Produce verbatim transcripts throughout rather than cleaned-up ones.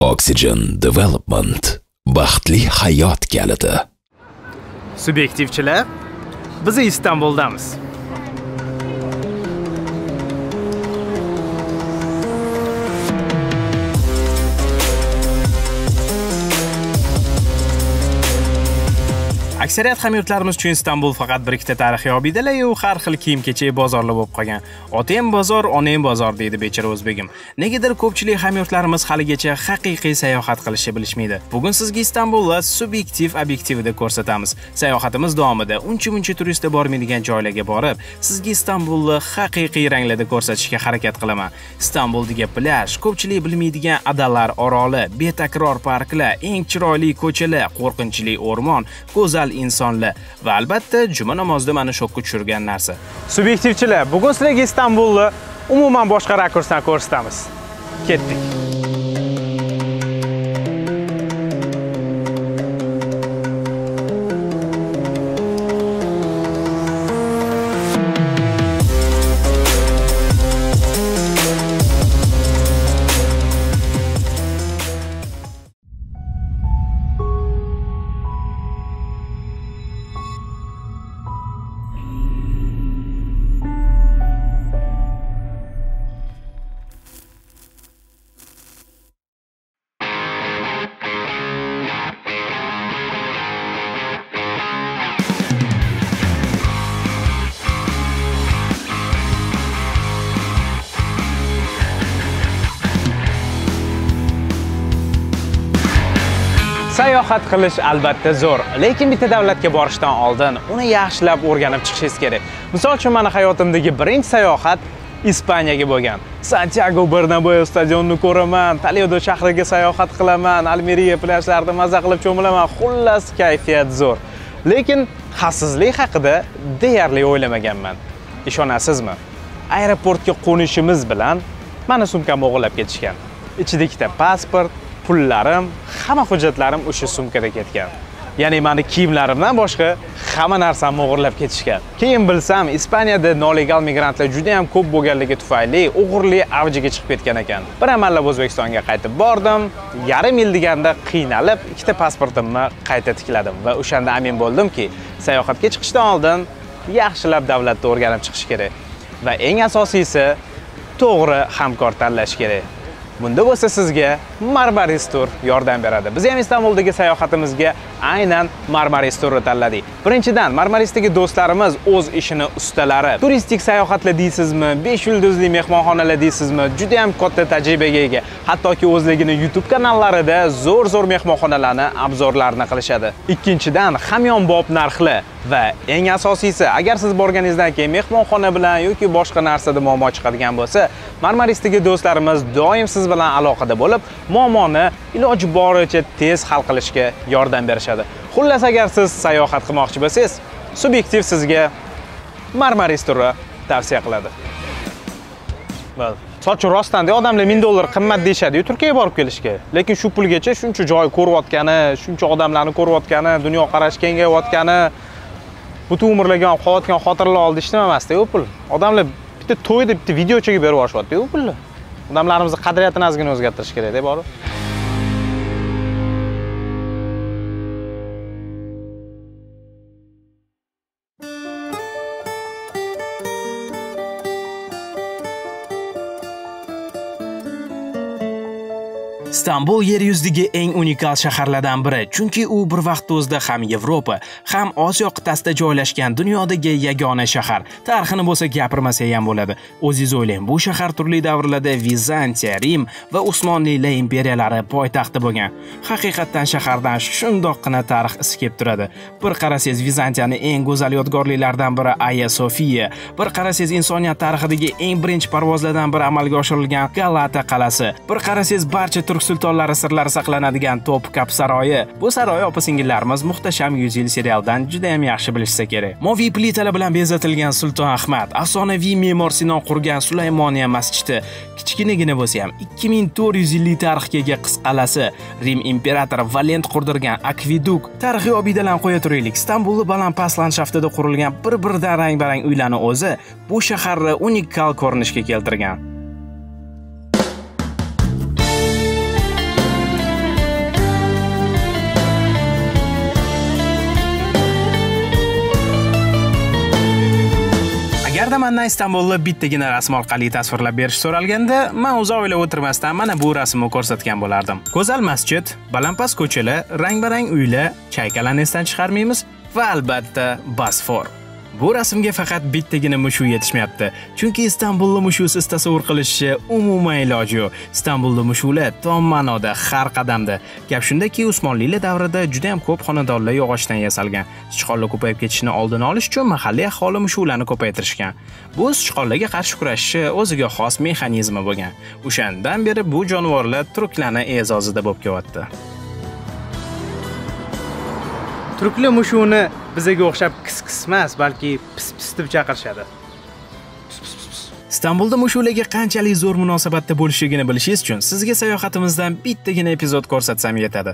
Oxygen Development baxtli hayot kaliti. Subyektivchilar, biz Istanbuldamiz. Aksariyat hamyurtlarimiz uchun Istanbul faqat bir ikkita tarixiy obidalar yu har xil kiyim-kechak bozorlar bo'lib qolgan. Otang bozor, onang bozor deydi bechora o'zbegim. Negadir ko'pchilik hamyurtlarimiz haligacha haqiqiy sayohat qilishni bilishmaydi. Bugun sizga Istanbulda subyektiv obyektivida ko'rsatamiz. Sayohatimiz davomida uncha-muncha turistlar bormaydigan joylarga borib, sizga Istanbulni haqiqiy ranglarda ko'rsatishga harakat qilaman. Istanbuldagi plyaj, ko'pchilik bilmaydigan adalar oroli, betakror parklar, eng chiroyli ko'chalar, qo'rqinchli o'rmon, go'zal insonlar va albatta juma namozida meni shokka tushirgan narsa. Subyektivchilar, bugun sizlarga Istanbulni umuman boshqa rakursdan ko'rsatamiz. Ketdik. Sayohat qilish albatta zo'r, lekin bitta davlatga borishdan oldin uni yaxshilab o'rganib chiqishingiz kerak. Misol uchun, meni hayotimdagi birinchi sayohat Ispaniyaga bo'lgan. Santiago Bernabeu stadionini ko'raman, Toledo shahriga sayohat qilaman, Almeria plyajlarida maza qilib cho'milaman. Xullas, kayfiyat zo'r. Lekin xavfsizlik haqida deyarli o'ylamaganman. Ishonasizmi? Aeroportga qo'nishimiz bilan meni sumkamni o'g'irlab ketishgan. Ichida ikkita pasport, pullarim, hamma hujjatlarim o'sha sumkada ketgan. Ya'ni meni kiyimlarimdan boshqa hamma narsamni o'g'irlab ketishgan. Keyin bilsam, Ispaniyada nolegal migrantlar juda ham ko'p bo'lganligi tufayli o'g'irlik avjiga chiqib ketgan ekan. Bir amallab O'zbekistonga qaytib bordim. Yarim yil deganda qiynalib, ikkita pasportimni qayta tikladim va o'shanda amin bo'ldimki, sayohatga chiqishdan oldin yaxshilab davlatni o'rganib chiqish kerak va eng asosiysi to'g'ri hamkor tanlash kerak. Bunda bo'lsa sizga Marmaris Tour yordam beradi. Biz ham Istanbuldagi sayohatimizga aynan Marmaris Tourni tanladik. Birinchidan, Marmarisdagi do'stlarimiz o'z ishini ustalari. Turistik sayohatlar deysizmi, besh yulduzli mehmonxonalar deysizmi, juda ham katta tajribaga ega. Hattoki o'zligini YouTube kanallarida zo'r-zo'r mehmonxonalarni obzorlarini qilishadi. Ikkinchidan, hamyonbop narxlar va eng asosiysi, agar siz borganingizdan keyin mehmonxona bilan yoki boshqa narsada muammo chiqadigan bo'lsa, Marmarisdagi do'stlarimiz doim siz bilan aloqada bo'lib, muammoni iloji boricha tez hal qilishga yordam berishadi. Xullas, agar siz sayohat qilmoqchi bo'lsangiz, subyektiv sizga Marmaris Tourni tavsiya qiladi. Well, soch rostdan-da odamlar ming dollar qimmat deyshadi-yu Turkiyaga borib kelishga. Lekin shu pulgacha shuncha joy ko'rayotgani, shuncha odamlarni ko'rayotgani, dunyo qarash kengayotgani, butun umrlarga qolayotgan xotirlar oldi ishlamamasta-yu pul. Odamlar bitta to'yda bitta videochaga berib yuborishyapti-yu pulni. Odamlarimizni qadriyatini ozgina o'zgartirish kerak deb bor. Istanbul yer yuzidagi eng unikal shaharlardan biri, chunki u bir vaqt o'zida ham Yevropa, ham Osiyo qit'asida joylashgan dunyodagi yagona shahar. Tarixini bo'lsa gapirmasa ham bo'ladi. O'zingiz o'ylang, bu shahar turli davrlarda Vizantiya, Rim va Usmonlilar imperiyalari poytaxti bo'lgan. Haqiqatan shahardan shundoqqina tarix isi kelib turadi. Bir qarasangiz Vizantiyaning eng go'zal yodgorliklaridan biri Hagia Sofiya, bir qarasangiz insoniyat tarixidagi eng birinchi parvozlardan biri amalga oshirilgan Galata qal'asi, bir qarasangiz barcha turk sultonlari sirlari saqlanadigan Topkapı saroyi. Bu saroy opa-singillarimiz Muhtasham yuz yil serialdan juda ham yaxshi bilishsa kerak. Moviy plitalar bilan bezatilgan Sulton Ahmad, afsonaviy me'mor Sinon qurgan Sulaymoniya masjidi, kichkinagina bo'lsa ham ikki ming to'rt yuz yillik tarixga ega qisqalasi, Rim imperatori Valent qurdirgan akveduk, tarixiy obidalarni qo'ya turaylik. Istanbulning baland-past landshaftida qurilgan bir-biridan rang-barang uylarning o'zi bu shaharni unikal ko'rinishga keltirgan. Agarda mendan Istanbulni bittagina rasm orqali tasvirlab berish so'ralganda, men uzoq o'ylab o'tirmasdan mana bu rasmni ko'rsatgan bo'lardim. Go'zal masjid, balandpast ko'chalar, rang-barang uylar, chaykalarni esdan chiqarmaymiz va albatta Bosfor. Bu rasmga faqat bittagina mushu yetishmayapti. Chunki Istanbulni mushusiz tasavvur qilishni umuman iloji yo'q. Istanbulda mushular tom ma'noda har qadamda. Gap shundaki, Usmonlilar davrida juda ham ko'p xonadonlar yog'ochdan yasalgan. Sichqonlar ko'payib ketishini oldini olish uchun mahalliy aholi mushularni ko'paytirishgan. Bu sichqonlarga qarshi kurashishni o'ziga xos mexanizmi bo'lgan. O'shandan beri bu jonivorlar turklarning e'zozida bo'lib kelyapti. Turklar mushuni bizga o'xshab kis-kis emas, balki pis-pis deb chaqirishadi. Istanbulda mushularga qanchalik zo'r munosabatda bo'lishligini bilishingiz uchun sizga sayohatimizdan bittagina epizod ko'rsatsam yetadi.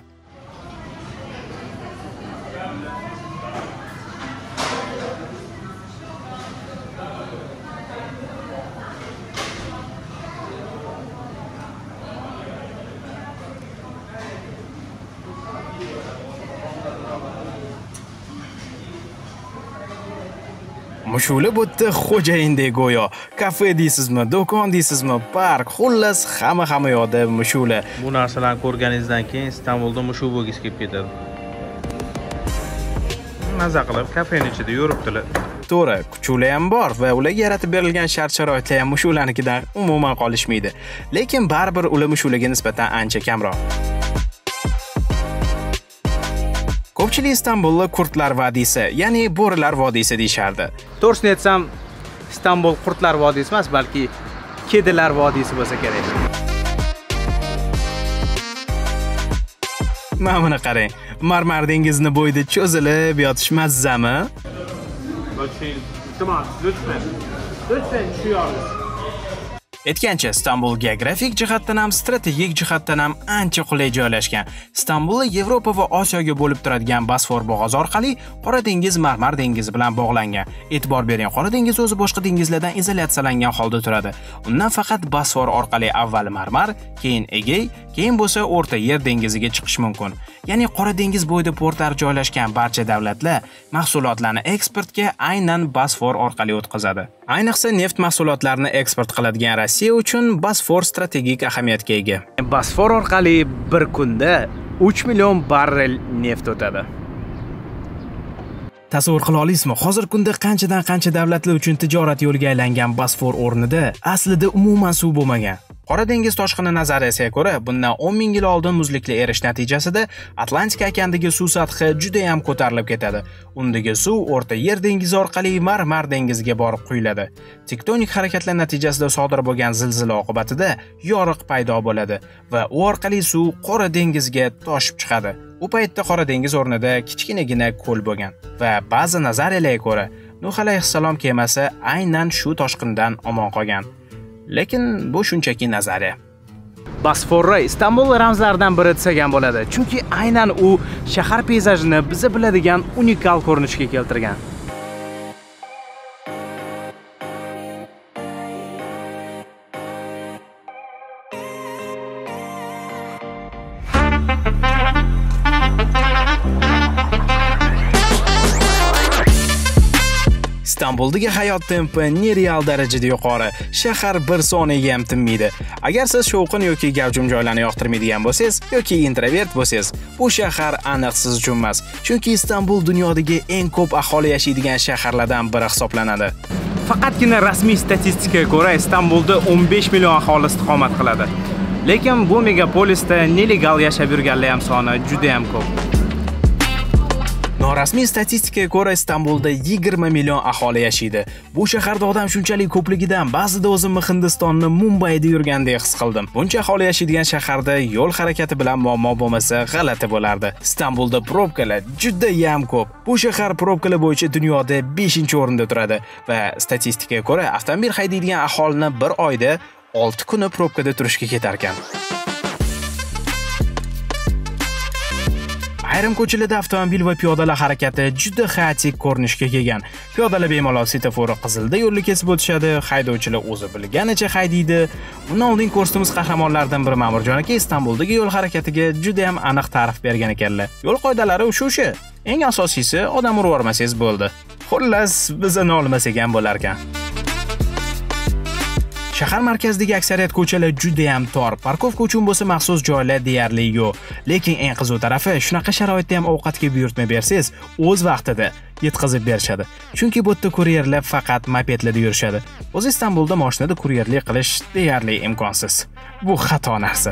Mushular bo'tdi xo'jayindek go'yo. Kafe deysizmi, do'kon deysizmi, park, xullas hamma hamma yoqda mushular. Bu narsalarni ko'rganingizdan keyin Istanbulda mushu bo'lgisi kelib ketadi. Maza qilib kafening ichida yuribdilar. To'g'ri, kuchlar ham bor va ularga yaratib berilgan shart-sharoitlar ham mushularnikidan umuman qolishmaydi. Lekin baribir ular mushularga nisbatan ancha kamroq. Ko'pchilik Istanbulni Kurtlar vodiysi, ya'ni bo'rilar vodiysi deyishardi. To'g'risini aytsam, Istanbul Kurtlar vodiysi emas, balki kedilar vodiysi bo'lsa kerak. Mana buni qarang. Marmar dengizni bo'yida cho'zilib yotish mazzami? Aytgancha, Istanbul geografik jihatdan ham, strategik jihatdan ham ancha qulay joylashgan. Istanbul Yevropa va Osiyoga bo'lib turadigan Bosfor bo'g'ozi orqali Qora dengiz Marmar dengizi bilan bog'langan. E'tibor bering, Qora dengiz o'zi boshqa dengizlardan izolyatsiyalangan holda turadi. Undan faqat Bosfor orqali avval Marmar, keyin Egey, keyin bo'lsa O'rta Yer dengiziga chiqish mumkin. Ya'ni Qora dengiz bo'yida portlar joylashgan barcha davlatlar mahsulotlarni eksportga aynan Bosfor orqali o'tkazadi. Ayniqsa neft mahsulotlarini eksport qiladigan Rossiya uchun Bosfor strategik ahamiyatga ega. Bosfor orqali bir kunda uch million barrel neft o'tadi. Tasavvur qila olasizmi? Hozir kunda qanchadan qancha davlatlar uchun tijorat yo'liga aylangan Bosfor o'rnida aslida umuman suv bo'lmagan. Qora dengiz toshqini nazariyasiga ko'ra, bundan o'n ming yil oldin muzliklar erish natijasida Atlantika okeanidagi suv sathi juda ham ko'tarilib ketadi. Undagi suv O'rta Yer dengizi orqali Marmar dengiziga borib quyiladi. Tektonik harakatlar natijasida sodir bo'lgan zilzila oqibatida yoriq paydo bo'ladi va u orqali suv Qora dengizga toshib chiqadi. U paytda Qora dengiz o'rnida kichkinagina ko'l bo'lgan va ba'zi nazariyalarga ko'ra Nuh alayhissalom kemasi aynan shu toshqindan omon qolgan. Lekin bu shunchaki nazariya. Bosforni Istanbul ramzlaridan biri desak ham bo'ladi, chunki aynan u shahar peyzajini biza biladigan unikal ko'rinishga keltirgan. Istanbuldagi hayot tempi nereal darajada yuqori. Shahar bir soniyga ham tinmaydi. Agar siz shovqin yoki gavjum joylarni yoqtirmaydigan bo'lsangiz yoki introvert bo'lsangiz, bu shahar aniq siz uchun emas. Chunki Istanbul dunyodagi eng ko'p aholi yashaydigan shaharlardan biri hisoblanadi. Faqatgina rasmiy statistikaga ko'ra Istanbulda o'n besh million aholi istiqomat qiladi. Lekin bu megapolisda nelegal yashab yurganlar ham soni juda ham ko'p. Norasmiy statistikaga ko'ra Istanbulda yigirma million aholi yashaydi. Bu shaharda odam shunchalik ko'pligidan ba'zida o'zimni Hindistonni Mumbayda yurgandek his qildim. Buncha aholi yashaydigan shaharda yo'l harakati bilan muammo bo'lmasa g'alati bo'lardi. Istanbulda probkalar juda ham ko'p. Bu shahar probkalar bo'yicha dunyoda beshinchi o'rinda turadi va statistikaga ko'ra avtomobil haydaydigan aholini bir oyda olti kuni probkada turishga ketar ekan. Ayrim ko'chalarda avtomobil va piyodalar harakati juda xaotik ko'rinishga kelgan. Piyodalar bemalol svetofori qizilda yo'lni kesib o'tishadi, haydovchilar o'zi bilganicha haydaydi. Bundan oldin ko'rsatimiz qahramonlaridan biri Ma'murjon aka Istanbuldagi yo'l harakatiga juda ham aniq ta'rif bergan ekanlar. Yo'l qoidalari o'sha-o'sha. Eng asosiysi odam urib yormasangiz bo'ldi. Xullas, bizni olmasak ham bo'lar ekan. Shahar markazidagi aksariyat ko'chalar juda ham tor. Parkovka uchun bo'lsa maxsus joylar deyarli yo'q. Lekin eng qiziq tarafi, shunaqa sharoitda ham ovqatga buyurtma bersangiz, o'z vaqtida yetkazib berishadi. Chunki bu yerda kuryerlar faqat mopedlarda yurishadi. O'z Istanbulda mashinada kuryerlik qilish deyarli imkonsiz. Bu xato narsa.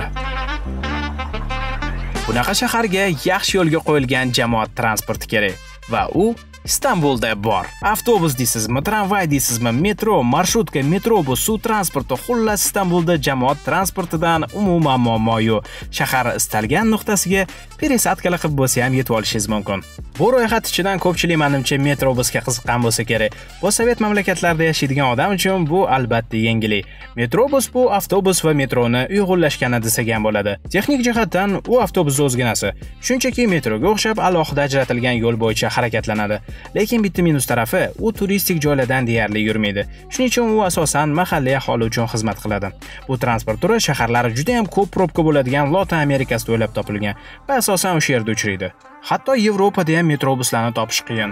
Bunaqa shaharga yaxshi yo'lga qo'yilgan jamoat transporti kerak va u Istanbulda bor. Avtobus deysizmi, tramvay deysizmi, metro, marsrutka, metrobus, suv transporti, xullas Istanbulda jamoat transportidan umuman muammo yo'q. Shahar istalgan nuqtasiga peresadkalar qilib bo'lsa ham yetib olishingiz mumkin. Bu ro'yxat ichidan ko'pchilik menimcha metrobusga qiziqqan bo'lsa kerak. Bu Sovet mamlakatlarida yashaydigan odam uchun bu albatta yangilik. Metrobus bu avtobus va metroni uyg'unlashgani desak ham bo'ladi. Texnik jihatdan u avtobus o'zginasi. Shunchaki metroga o'xshab alohida ajratilgan yo'l bo'yicha harakatlanadi. Lekin bitta minus tarafi, u turistik joylardan deyarli yurmaydi. Shuning uchun u asosan mahalliy aholi uchun xizmat qiladi. Bu transport turi shaharlari juda ham ko'p probka bo'ladigan Lotin Amerikasida o'ylab topilgan va asosan o'sha yerda uchraydi. Hatto Yevropada ham metrobuslarni topish qiyin.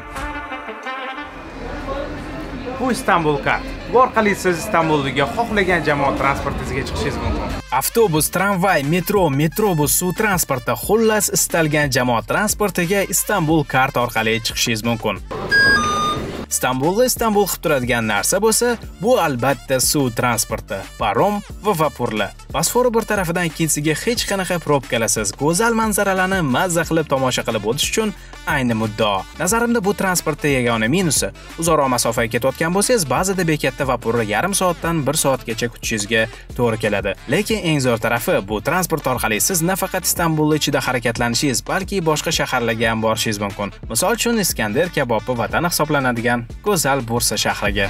Bu Istanbul kart. Bu orqali siz Istanbuldagi xohlagan jamoat transportingizga chiqishingiz mumkin. Avtobus, tramvay, metro, metrobus, suv transporti, xullas istalgan jamoat transportiga Istanbul kart orqali chiqishingiz mumkin. Istanbulda Istanbul qilib turadigan narsa bo'lsa, bu albatta suv transporti, parom va vapurlar. Bosfor bir tarafidan ikkinchisiga hech qanaqa probkalarsiz go'zal manzaralarni mazza qilib tomosha qilib o'tish uchun ayni muddao. Nazarimda bu transportda yagona minusi. Uzoqroq masofaga ketayotgan bo'lsangiz, ba'zida bekatda vapurni yarim soatdan bir soatgacha kutishingizga to'g'ri keladi. Lekin eng zo'r tarafi, bu transport orqali siz nafaqat Istanbul ichida harakatlanishingiz, balki boshqa shaharlarga ham borishingiz mumkin. Misol uchun Iskandar kabobi vatan hisoblanadigan go'zal Bursa shahriga.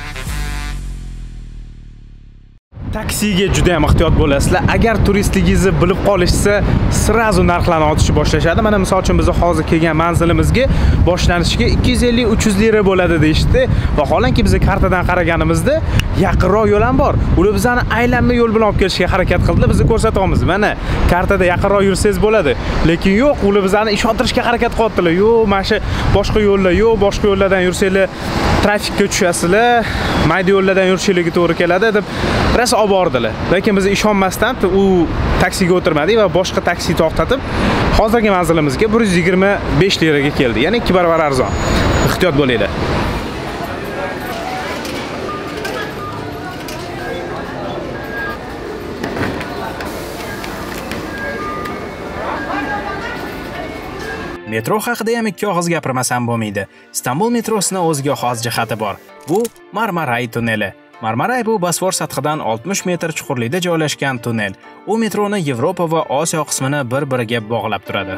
Taksiga juda ham ehtiyot bo'lasizlar. Agar turistligingizni bilib qolishsa, sirazu narxlarni otishni boshlashadi. Mana misol uchun biz hozir kelgan manzilimizga boshlanishiga ikki yuz ellik uch yuz lira bo'ladi deyishdi. Vaholanki biz kartadan qaraganimizda yaqinroq yo'l ham bor. Ular bizani aylanma yo'l bilan olib kelishga harakat qildilar. Biz ko'rsatamiz. Mana kartada yaqinroq yursangiz bo'ladi. Lekin yo'q, ular bizani ishontirishga harakat qilyaptilar. Yo'q, mana shu boshqa yo'llar, yo'q, boshqa yo'llardan yursanglar trafikka tushasizlar, mayda yo'llardan yurishingizga to'g'ri keladi deb rosa olib bordilar. Lekin biz ishonmasdan u taksiga o'tirmadik va boshqa taksi to'xtatib, hozirgi manzilimizga bir yuz yigirma besh liraga keldi. Ya'ni ikki barobar arzon. Ehtiyot bo'linglar. Metro haqida ham ikki og'iz gapirmasam bo'lmaydi. Istanbul metrosini o'ziga xos jihati bor. Bu Marmaray tunneli. Marmaray bu Bosfor sathidan oltmish metr chuqurlikda joylashgan tunnel. U metroni Yevropa va Osiyo qismini bir-biriga bog'lab turadi.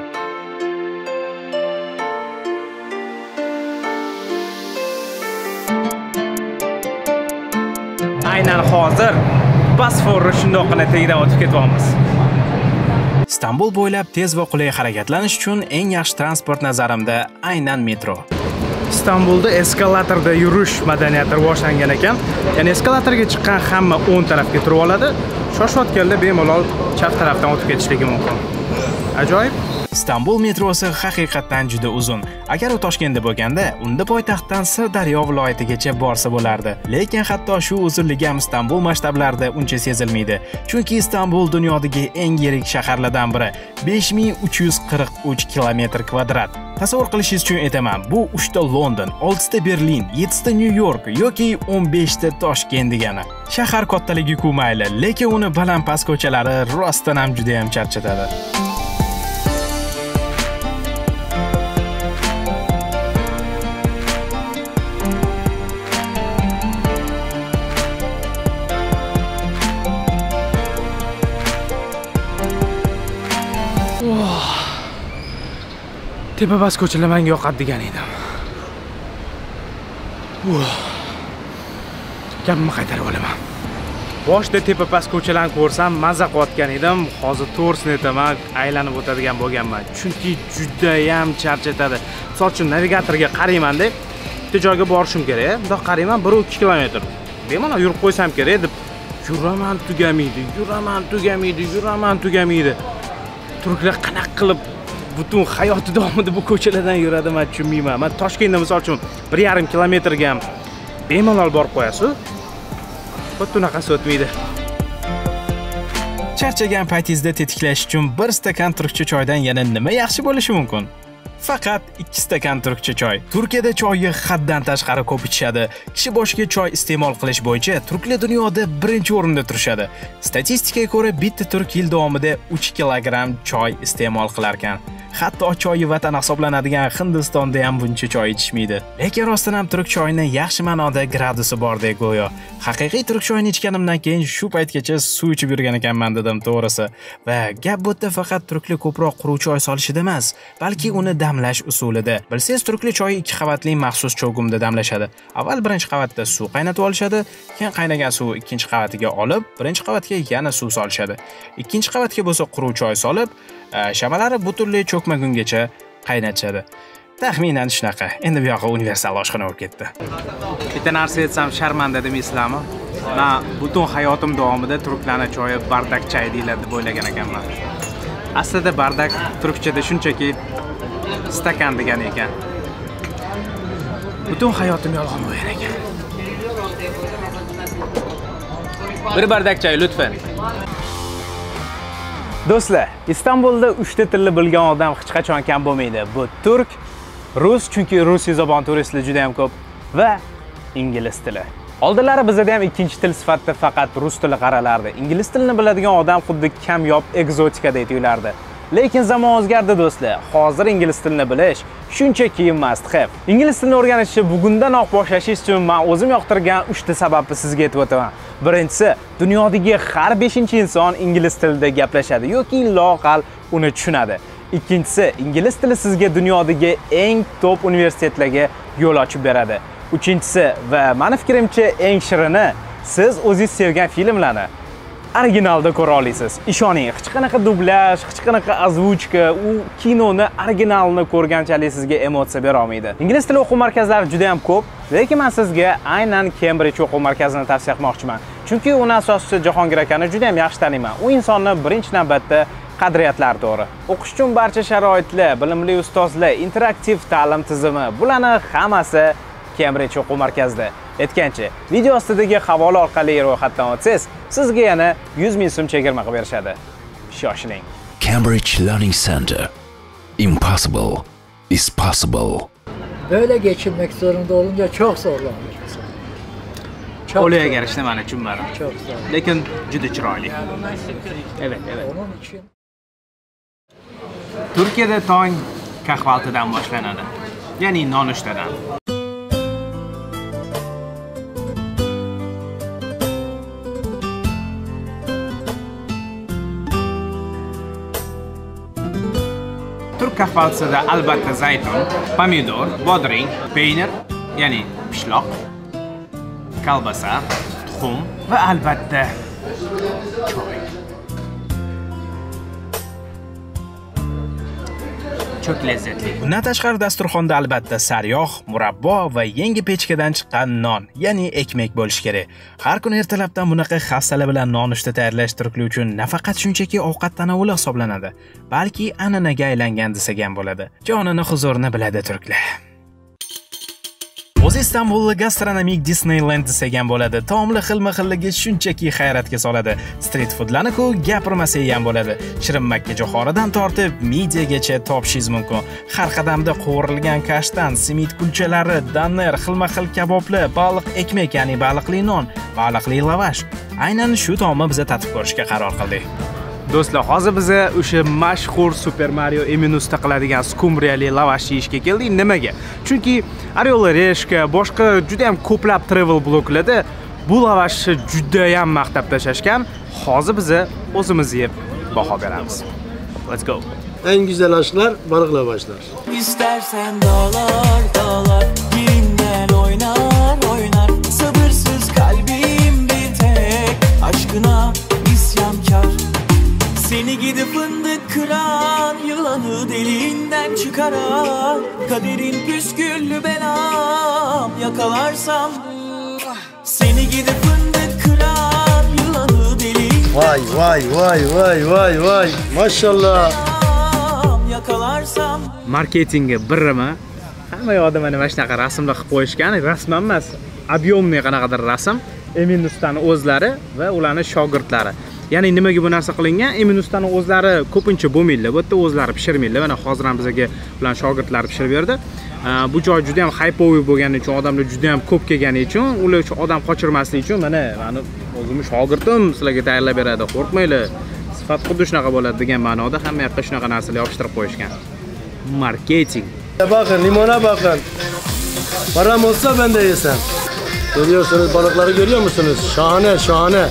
Aynan hozir Bosforni shundoqqina tagidan o'tib ketyapmiz. Istanbul bo'ylab tez va qulay harakatlanish uchun eng yaxshi transport nazarimda aynan metro. Istanbulda eskalatorda yurish madaniyati rivojlangan ekan. Ya'ni eskalatorga chiqqan hamma o'ng tarafga turib oladi. Shoshayotganda bemalol chap tarafdan o'tib ketishligi mumkin. Ajoyib. Istanbul metrosi haqiqatan juda uzun. Agar u Toshkentda bo'lganda, unda poytaxtdan Sirdaryo viloyatigacha borsa bo'lardi. Lekin hatto shu uzunligi ham Istanbul masshtablarida uncha sezilmaydi. Chunki Istanbul dunyodagi eng yirik shaharlardan biri, besh ming uch yuz qirq uch kilometr kvadrat. Tasavvur qilishingiz uchun aytaman, bu uchta London, oltita Berlin, yettita New York yoki o'n beshta Toshkent degani. Shahar kattaligi-ku mayli, lekin uni baland-past ko'chalari rostdan ham juda ham charchatadi. Tepa bas ko'chalar menga yoqadi degan edim. Gapimni qaytarib olaman. Boshda tepa past ko'chalarni ko'rsam, mazza qilayotgan edim. Hozir to'g'risini aytaman, aylanib o'tadigan bo'lganman. Chunki juda ham charchatadi. Misol uchun navigatorga qarayman-da, bitta joyga borishim kerak. Bundoq qarayman bir ikki kilometr. Bemalol yurib qo'ysam kerak deb yuraman tugamaydi, yuraman tugamaydi, yuraman tugamaydi. Turklar qanaqa qilib butun hayoti davomida bu ko'chalardan yuradi, men tushunmayman. Men Toshkentda misol uchun bir yarim kilometrga ham bemalol borib qo'yasiz. xuddi unaqasi o'tmaydi. Charchagan paytingizda tetiklash uchun bir stakan turkcha choydan yana nima yaxshi bo'lishi mumkin? Faqat ikki stakan turkcha choy. Turkiyada choyni haddan tashqari ko'p ichishadi. Kishi boshiga choy iste'mol qilish bo'yicha turklar dunyoda birinchi o'rinda turishadi. Statistikaga ko'ra, bitta turk yil davomida uch kilogramm choy iste'mol qilar ekan. Hatto choy vatan hisoblanadigan Hindistonda ham buncha choy ichishmaydi. Lekin rostdan ham turk choyining yaxshi ma'noda gradusi bordek go'yo. Haqiqiy turk choyini ichganimdan keyin shu paytgacha suv ichib yurgan ekanman dedim to'g'risi. Va gap bu yerda faqat turklar ko'proq quruq choy solishida emas, balki uni damlash usulida. Bilsangiz, turklar choyi ikki qavatli maxsus cho'g'imda damlashadi. Avval birinchi qavatda suv qaynatib olishadi, keyin qaynagan suv ikkinchi qavatiga olib, birinchi qavatga yana suv solishadi. Ikkinchi qavatga bo'lsa quruq choy solib, shamalari butunlay cho'kmagungacha qaynatishadi. Taxminan shunaqa. Endi bu yoqqa universal oshxona bo'lib ketdi. Bitta narsa aytsam sharmanda demaysizlarmi? Men butun hayotim davomida turklarning choyi bardak chay deyiladi deb o'ylagan ekanman. Aslida bardak turkchada shunchaki stakan degani ekan. Butun hayotim yolg'on bo'lgan ekan. Bir bardak chay lutfan. Do'stlar, Istanbulda uchta tilni bilgan odam hech qachon kam bo'lmaydi. Bu turk, rus, chunki rus zabon turistlar juda ham ko'p va ingliz tili. Oldinlari bizda ham ikkinchi til sifatida faqat rus tili qaralardi. Ingliz tilini biladigan odam xuddi kamyob ekzotikadek tuyulardi. Lekin zamon o'zgardi do'stlar. Hozir ingliz tilini bilish shunchaki must have. Ingliz tilini o'rganishni bugundanoq boshlashingiz uchun men o'zim yoqtirgan uchta sababni sizga aytib o'taman. Birinchisi, dunyodagi har beshinchi inson ingliz tilida gaplashadi yoki loqal uni tushunadi. Ikkinchisi, ingliz tili sizga dunyodagi eng top universitetlarga yo'l ochib beradi. Uchinchisi va meni fikrimcha eng shirini, siz o'zingiz sevgan filmlarni originalda ko'ra olasiz. Ishoning, hech qanaqa dublyaj, hech qanaqa ozvuchka, u kinoni originalini ko'rganchalik sizga emotsiya bera olmaydi. Ingliz tili o'quv markazlari juda ham ko'p, lekin men sizga aynan Cambridge o'quv markazini tavsiya qilmoqchiman. Chunki uni asoschisi Jahongir akani juda ham yaxshi taniyman. U insonni birinchi navbatda qadriyatlari to'g'ri. O'qish uchun barcha sharoitlar, bilimli ustozlar, interaktiv ta'lim tizimi, bularning hammasi Cambridge o'quv markazida. Aytgancha, video ostidagi havola orqali ro'yxatdan o'tsangiz, sizga yana yuz ming so'm chegirma qilib berishadi. Shoshiling. Cambridge Learning Center. Impossible is possible. Böyle geçinmek zorunda olunca çok zorlanmış. Olaya garishni men tushunmadim. Çok zor. Lekin juda chiroyli. Evet, evet. Onun için Turkiyada tong kahvaltidan boshlanadi. Ya'ni nonushtadan. Turk kahvaltisida albatta zaytun, pomidor, bodring, peynir, ya'ni pishloq, kolbasa, tuxum va albatta choy. Çok lezzetli. Bundan tashqari dasturxonda albatta sariyog', murabbo va yangi pechkadan chiqqan non, ya'ni ekmek bo'lishi kerak. Har kun ertalabdan bunaqa hafsala bilan nonushta tayyorlash turklar uchun nafaqat shunchaki ovqat tanovuli hisoblanadi, balki an'anaga aylangan desak ham bo'ladi. Jonini huzurini biladi turklar. O'zi Istanbulni gastronomik Disneyland desak ham bo'ladi. Taomli xilma-xilligi shunchaki hayratga soladi. Street foodlarni-ku gapirmasa ham bo'ladi. Shirin makka jo'xoridan tortib midyagacha topishingiz mumkin. Har qadamda qovurilgan kashtan, simit kulchalari, danner, xilma-xil kaboblar, baliq ekmek, ya'ni baliqli non, baliqli lavash. Aynan shu taomni biz tatib ko'rishga qaror qildik. Do'stlar, hozir biz o'sha mashhur Super Mario Eminusda qiladigan skumbriyali lavash yeyishga keldik. Nimaga? Chunki Orel Reshka, boshqa juda ham ko'plab travel bloglarda bu lavashni juda ham maqtab tashashgan. Hozir biz o'zimiz yeb baho beramiz. Let's go. En güzel aşklar balık lavaşlar. İstersen dağlar dağlar yerinden oynar oynar. Sabırsız kalbim bir tek aşkına isyankar. Seni gidip fındık kıran, yılanı deliğinden çıkaran, kaderin püsküllü belam yakalarsam. Seni gidip fındık kıran, yılanı deliğinden Vay vay vay vay vay vay maşallah. Yakalarsam. Marketingi birimi? Hamma yoqda mana shunaqa rasmlar qilib qo'yishgan, rasm emas. объемный qanaqadir rasm Emin ustani o'zlari va ularning shogirdlari. Ya'ni nimaga bu narsa qilingan? Emin ustani o'zlari ko'pincha bo'lmaydi. Bu yerda o'zlari pishirmaydi. Mana hozir ham bizga bilan shogirdlari pishirib berdi. Bu joy juda ham hypoviy bo'lgani uchun, odamlar juda ham ko'p kelgani uchun, ular uchun odam qochirmaslik uchun mana meni o'zimning shogirdim sizlarga tayyorlab beradi. Qo'rqmanglar. Sifat xuddi shunaqa bo'ladi degan ma'noda hamma yoqqa shunaqa narsalar yopishtirib qo'yishgan. Marketing. Bakın limona bakın. Param olsa ben de yesem. Görüyorsunuz balıkları görüyor musunuz? Şahane şahane.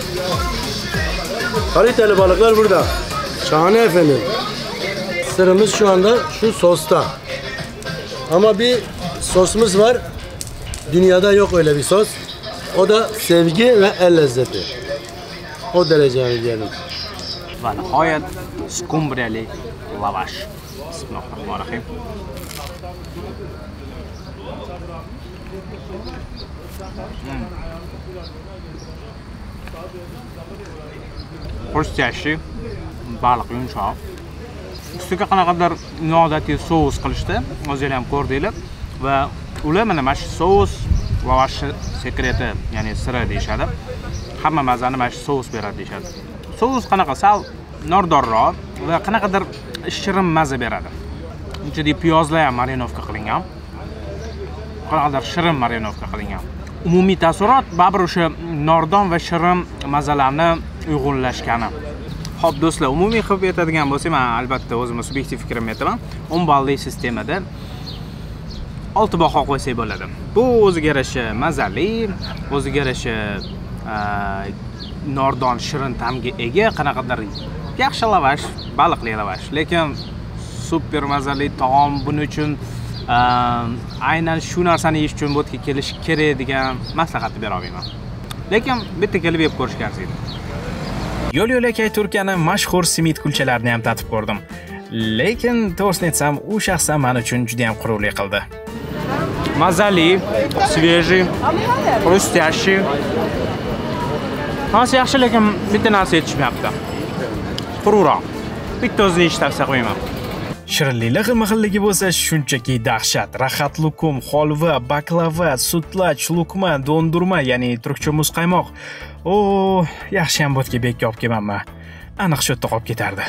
Kaliteli balıklar burada. Şahane efendim. Sırrımız şu anda şu sosta. Ama bir sosumuz var. Dünyada yok öyle bir sos. O da sevgi ve el lezzeti. O dereceye diyelim. Va nihoyat skumbriyali lavash. Bismillahirrohmanirrohim. Xrustyashli, baliq yumshoq. Ustiga qanaqadir noodatiy sous qilishdi. O'zinglar ham ko'rdinglar va ular mana mana shu sous lavash sekreti, ya'ni siri deyshadi. Hamma mazani mana shu sous beradi deyshadi. Sous qanaqa sal nordorroq va qanaqadir shirin maza beradi. Ichida piyozlar ham marinovka qilingan. Qanaqadir shirin marinovka qilingan. Umumiy taassurot baribir o'sha nordon va shirin mazalarni uyg'unlashgani. Xo'p do'stlar, umumiy qilib aytadigan bo'lsam, men albatta o'zimning subyektiv fikrimni aytaman. o'n balli sistemada olti baho qo'ysak bo'ladi. Bu o'ziga yarasha mazali, o'ziga yarasha nordon shirin ta'mga ega, qanaqadir yaxshi lavash, baliqli lavash. Lekin super mazali taom buning uchun aynan shu narsani yeyish uchun bu yerga kelish kerak degan maslahatni bera olmayman. Lekin bitta kelib yeb ko'rishga arziydi. Yo'l-yo'lakay Turkiyaning mashhur simit kulchalarini ham tatib ko'rdim. Lekin to'g'risini aytsam, u shaxsan men uchun juda ham quruvli qildi. Mazali, svejiy, xrustyashli. Hozir yaxshi, lekin bitta narsa yetishmayapti. Quruvroq. Bitta o'zini yeyish tavsiya qilmayman. Shirinlik xilma-xilligi bo'lsa shunchaki dahshat. Rahat lukum, holva, baklava, sutlaç, lukma, dondurma, ya'ni turkcha muzqaymoq. O, yaxshi ham bo'tga bekka olib kelmanman. Aniq shu yerda qolib ketardi.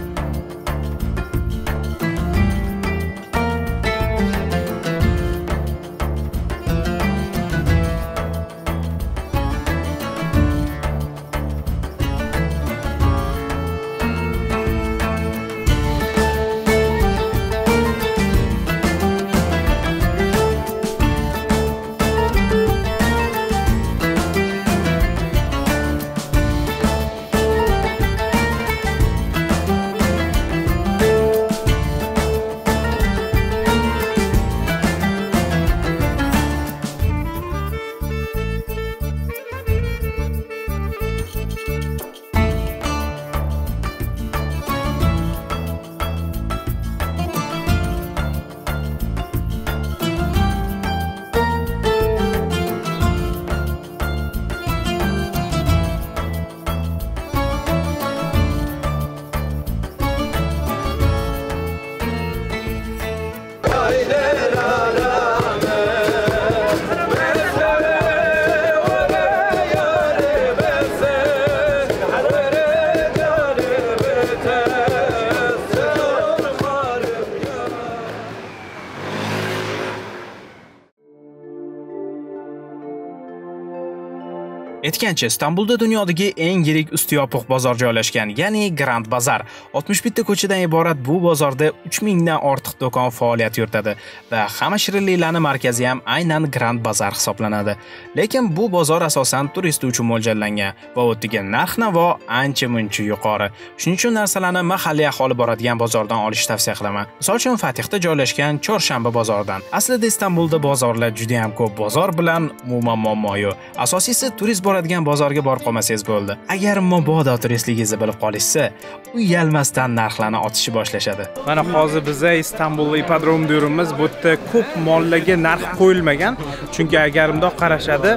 Aytgancha, Istanbulda dunyodagi eng yirik usti yopiq bozor joylashgan, ya'ni Grand Bazar. oltmish bitta ko'chadan iborat bu bozorda uch mingdan ortiq do'kon faoliyat yuritadi va hamma shirinliklarning markazi ham aynan Grand Bazar hisoblanadi. Lekin bu bozor asosan turist uchun mo'ljallangan va o'tiga narx-navo ancha-muncha yuqori. Shuning uchun narsalarni mahalliy aholi boradigan bozordan olish tavsiya qilaman. Misol uchun Fatihda joylashgan Chorshanba bozoridan. Aslida Istanbulda bozorlar juda ham ko'p, bozor bilan umuman muammo yo'q. Asosiysi turist boradigan bozorga borib qolmasangiz bo'ldi. Agar mabodo turistligingizni bilib qolishsa, uyalmasdan narxlarni otishni boshlashadi. Mana hozir biz Istanbulda ipodromda yuribmiz. Bu yerda ko'p mollarga narx qo'yilmagan, chunki agar bundoq qarashadi,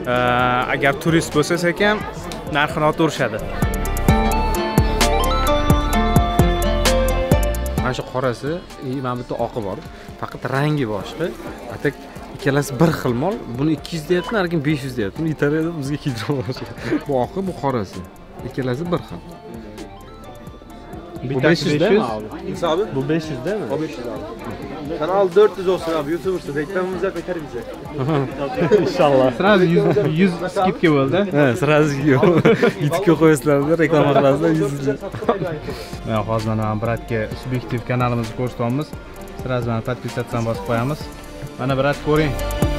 agar turist bo'lsa ekan, narxini otaverishadi. Mana shu qorasi, mana bu yerda oqi bor. Faqat rangi boshqa. Atak ikkalasi bir xil mol. Buni ikki yuz deyapti, narigi besh yuz deyapti. Italiyada bizga kiydirib olishgan. Bu oqi, bu qorasi. Ikkalasi bir xil. Bu besh yuz mi abi? Abi? Bu besh yuz değil mi? O besh yuz abi. Kanal dört yüz olsun abi. YouTuber'sı. Reklamımız yap yeter bize. İnşallah. Sразу yuz skipka bo'ldi. Ha, sразу YouTube'ga qo'yasizlar, reklama qilasizlar yuz. Men hozir mana bratga subyektiv kanalimizni ko'rsatyapmiz. Sразу mana подписаться bosib qo'yamiz. Mana brat ko'ring.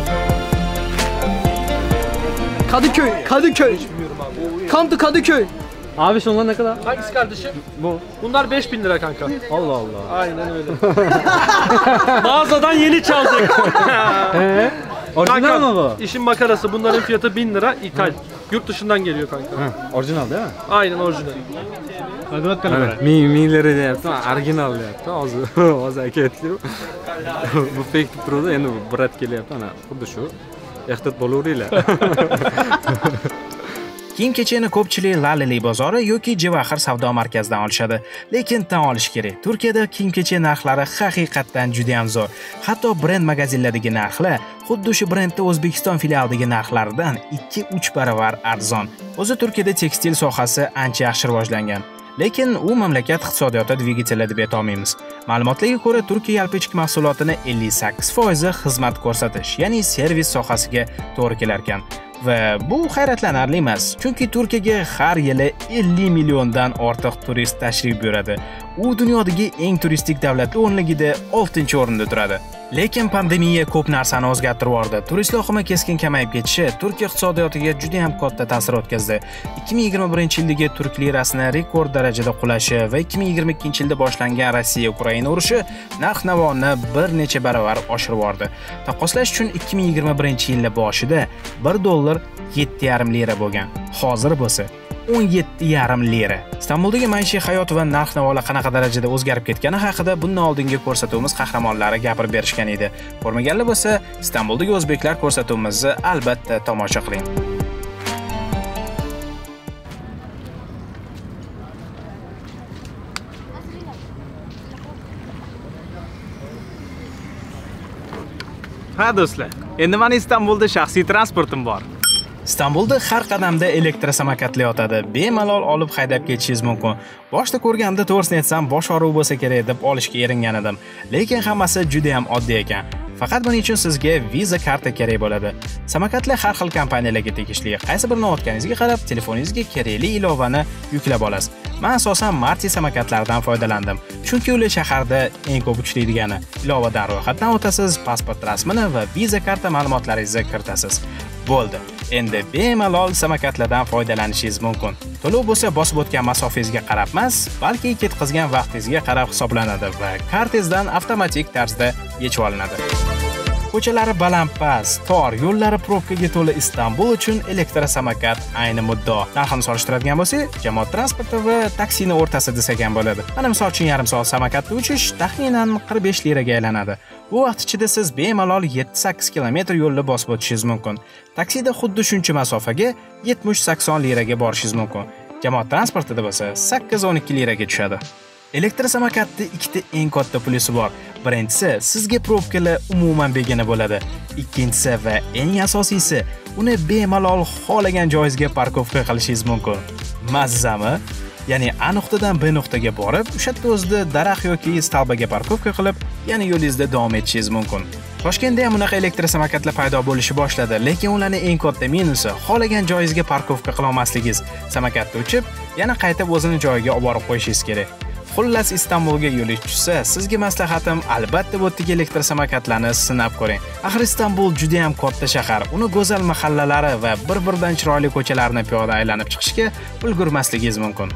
Kadıköy, Kadıköy. Come to Kadıköy. Abi şunlar ne kadar? Hangisi kardeşim? Bu. Bunlar beş bin lira kanka. Allah Allah. Aynen öyle. Mağazadan yeni çaldık. Ee? Orijinal mı bu? İşin makarası, bunların fiyatı bin lira, ithal. Yurt dışından geliyor kanka. Ha, orijinal değil mi? Aynen orijinal. Evet, ming minglari deyapti, original deyapti. Hozir hozir aka aytdi. Bu fake turdi, endi bu brat kelyapti, ana xuddi shu. Ehtiyot bo'laveringlar. Kiyim-kechakni ko'pchilik Lalili bozori yoki Jivahir savdo markazidan olishadi. Lekin tan olish kerak. Turkiyada kiyim-kechak narxlari haqiqatan juda ham zo'r. Hatto brend magazinlaridagi narxlar xuddi shu brendda O'zbekiston filialidagi narxlardan ikki uch barobar arzon. O'zi Turkiyada tekstil sohasi ancha yaxshi rivojlangan. Lekin u mamlakat iqtisodiyoti dvigateli deb aytolmaymiz. Ma'lumotlarga ko'ra, Turkiya yalpi-ichki mahsulotini ellik sakkiz foiz xizmat ko'rsatish, ya'ni servis sohasiga to'g'ri kelar ekan. Va bu hayratlanarli emas, chunki Turkiyaga har yili ellik milliondan ortiq turist tashrif buyuradi. U dunyodagi eng turistik davlatlar o'nligida oltinchi o'rinda turadi. Lekin pandemiya ko'p narsani o'zgartirib yubordi. Turist oqimi keskin kamayib ketishi Turkiya iqtisodiyotiga juda ham katta ta'sir o'tkazdi. ikki ming yigirma birinchi yildagi turk lirasini rekord darajada qulashi va ikki ming yigirma ikkinchi yilda boshlangan Rossiya-Ukraina urushi narx-navoni bir necha barobar oshirib yubordi. Taqqoslash uchun ikki ming yigirma birinchi yil boshida bir dollar yetti yarim lira bo'lgan. Hozir bo'lsa o'n yetti yarim lira. Istanbuldagi maishiy hayot va narx-navolar qanaqa darajada o'zgarib ketgani haqida bundan oldingi ko'rsatuvimiz qahramonlari gapirib berishgan edi. Ko'rmaganlar bo'lsa, Istanbuldagi o'zbeklar ko'rsatuvimizni albatta tomosha qiling. Ha do'stlar, endi mana Istanbulda shaxsiy transportim bor. Istanbulda har qadamda elektrosamokatlar yotadi. Bemalol olib haydab ketishingiz mumkin. Boshda ko'rganda to'g'risini aytsam, bosh og'rig'i bo'lsa kerak deb olishga eringan edim. Lekin hammasi juda ham oddiy ekan. Faqat buning uchun sizga Visa karta kerak bo'ladi. Samokatlar har xil kompaniyalarga tegishli. Qaysi birini olganingizga qarab, telefoningizga kerakli ilovani yuklab olasiz. Men asosan Marti samokatlaridan foydalandim. Chunki ular shaharda eng ko'p uchraydigani. Ilovadan ro'yxatdan o'tasiz, pasport rasmini va Visa karta ma'lumotlaringizni kiritasiz. Bo'ldi. Endi bemalol samokatlardan foydalanishingiz mumkin. To'lov bo'lsa bosib o'tgan masofangizga qarab emas, balki ketkazgan vaqtingizga qarab hisoblanadi va kartangizdan avtomatik tarzda yechib olinadi. Ko'chalari balandpast, tor, yo'llari probkaga to'la Istanbul uchun elektrosamokat ayni muddao. Narxini solishtiradigan bo'lsak, jamoat transporti va taksini o'rtasida desak ham bo'ladi. Mana misol uchun yarim soat samokatda uchish taxminan qirq besh liraga aylanadi. Bu vaqt ichida siz bemalol yetti sakkiz kilometr yo'lni bosib o'tishingiz mumkin. Taksida xuddi shuncha masofaga yetmish sakson liraga borishingiz mumkin. Jamoat transportida bo'lsa sakkiz o'n ikki liraga tushadi. Elektrosamokatda ikkita eng katta plusi bor. Birinchisi, sizga probkalar umuman begona bo'ladi. Ikkinchisi va eng asosiysi, uni bemalol xohlagan joyingizga parkovka qilishingiz mumkin. Mazzami? Ya'ni A nuqtadan B nuqtaga borib, o'sha yerda o'zida daraxt yoki stalbaga parkovka qilib, yana yo'lingizda davom etishingiz mumkin. Toshkentda ham bunaqa elektrosamokatlar paydo bo'lishi boshladi, lekin ularning eng katta minusi xohlagan joyingizga parkovka qila olmasligingiz. Samokatda uchib, yana qaytib o'zini joyiga olib borib qo'yishingiz kerak. Xullas, Istanbulga yo'lingiz tushsa, sizga maslahatim albatta bu yerdagi elektrosamokatlarni sinab ko'ring. Axir Istanbul juda ham katta shahar. Uni go'zal mahallalari va bir-biridan chiroyli ko'chalarni piyoda aylanib chiqishga ulgurmasligingiz mumkin.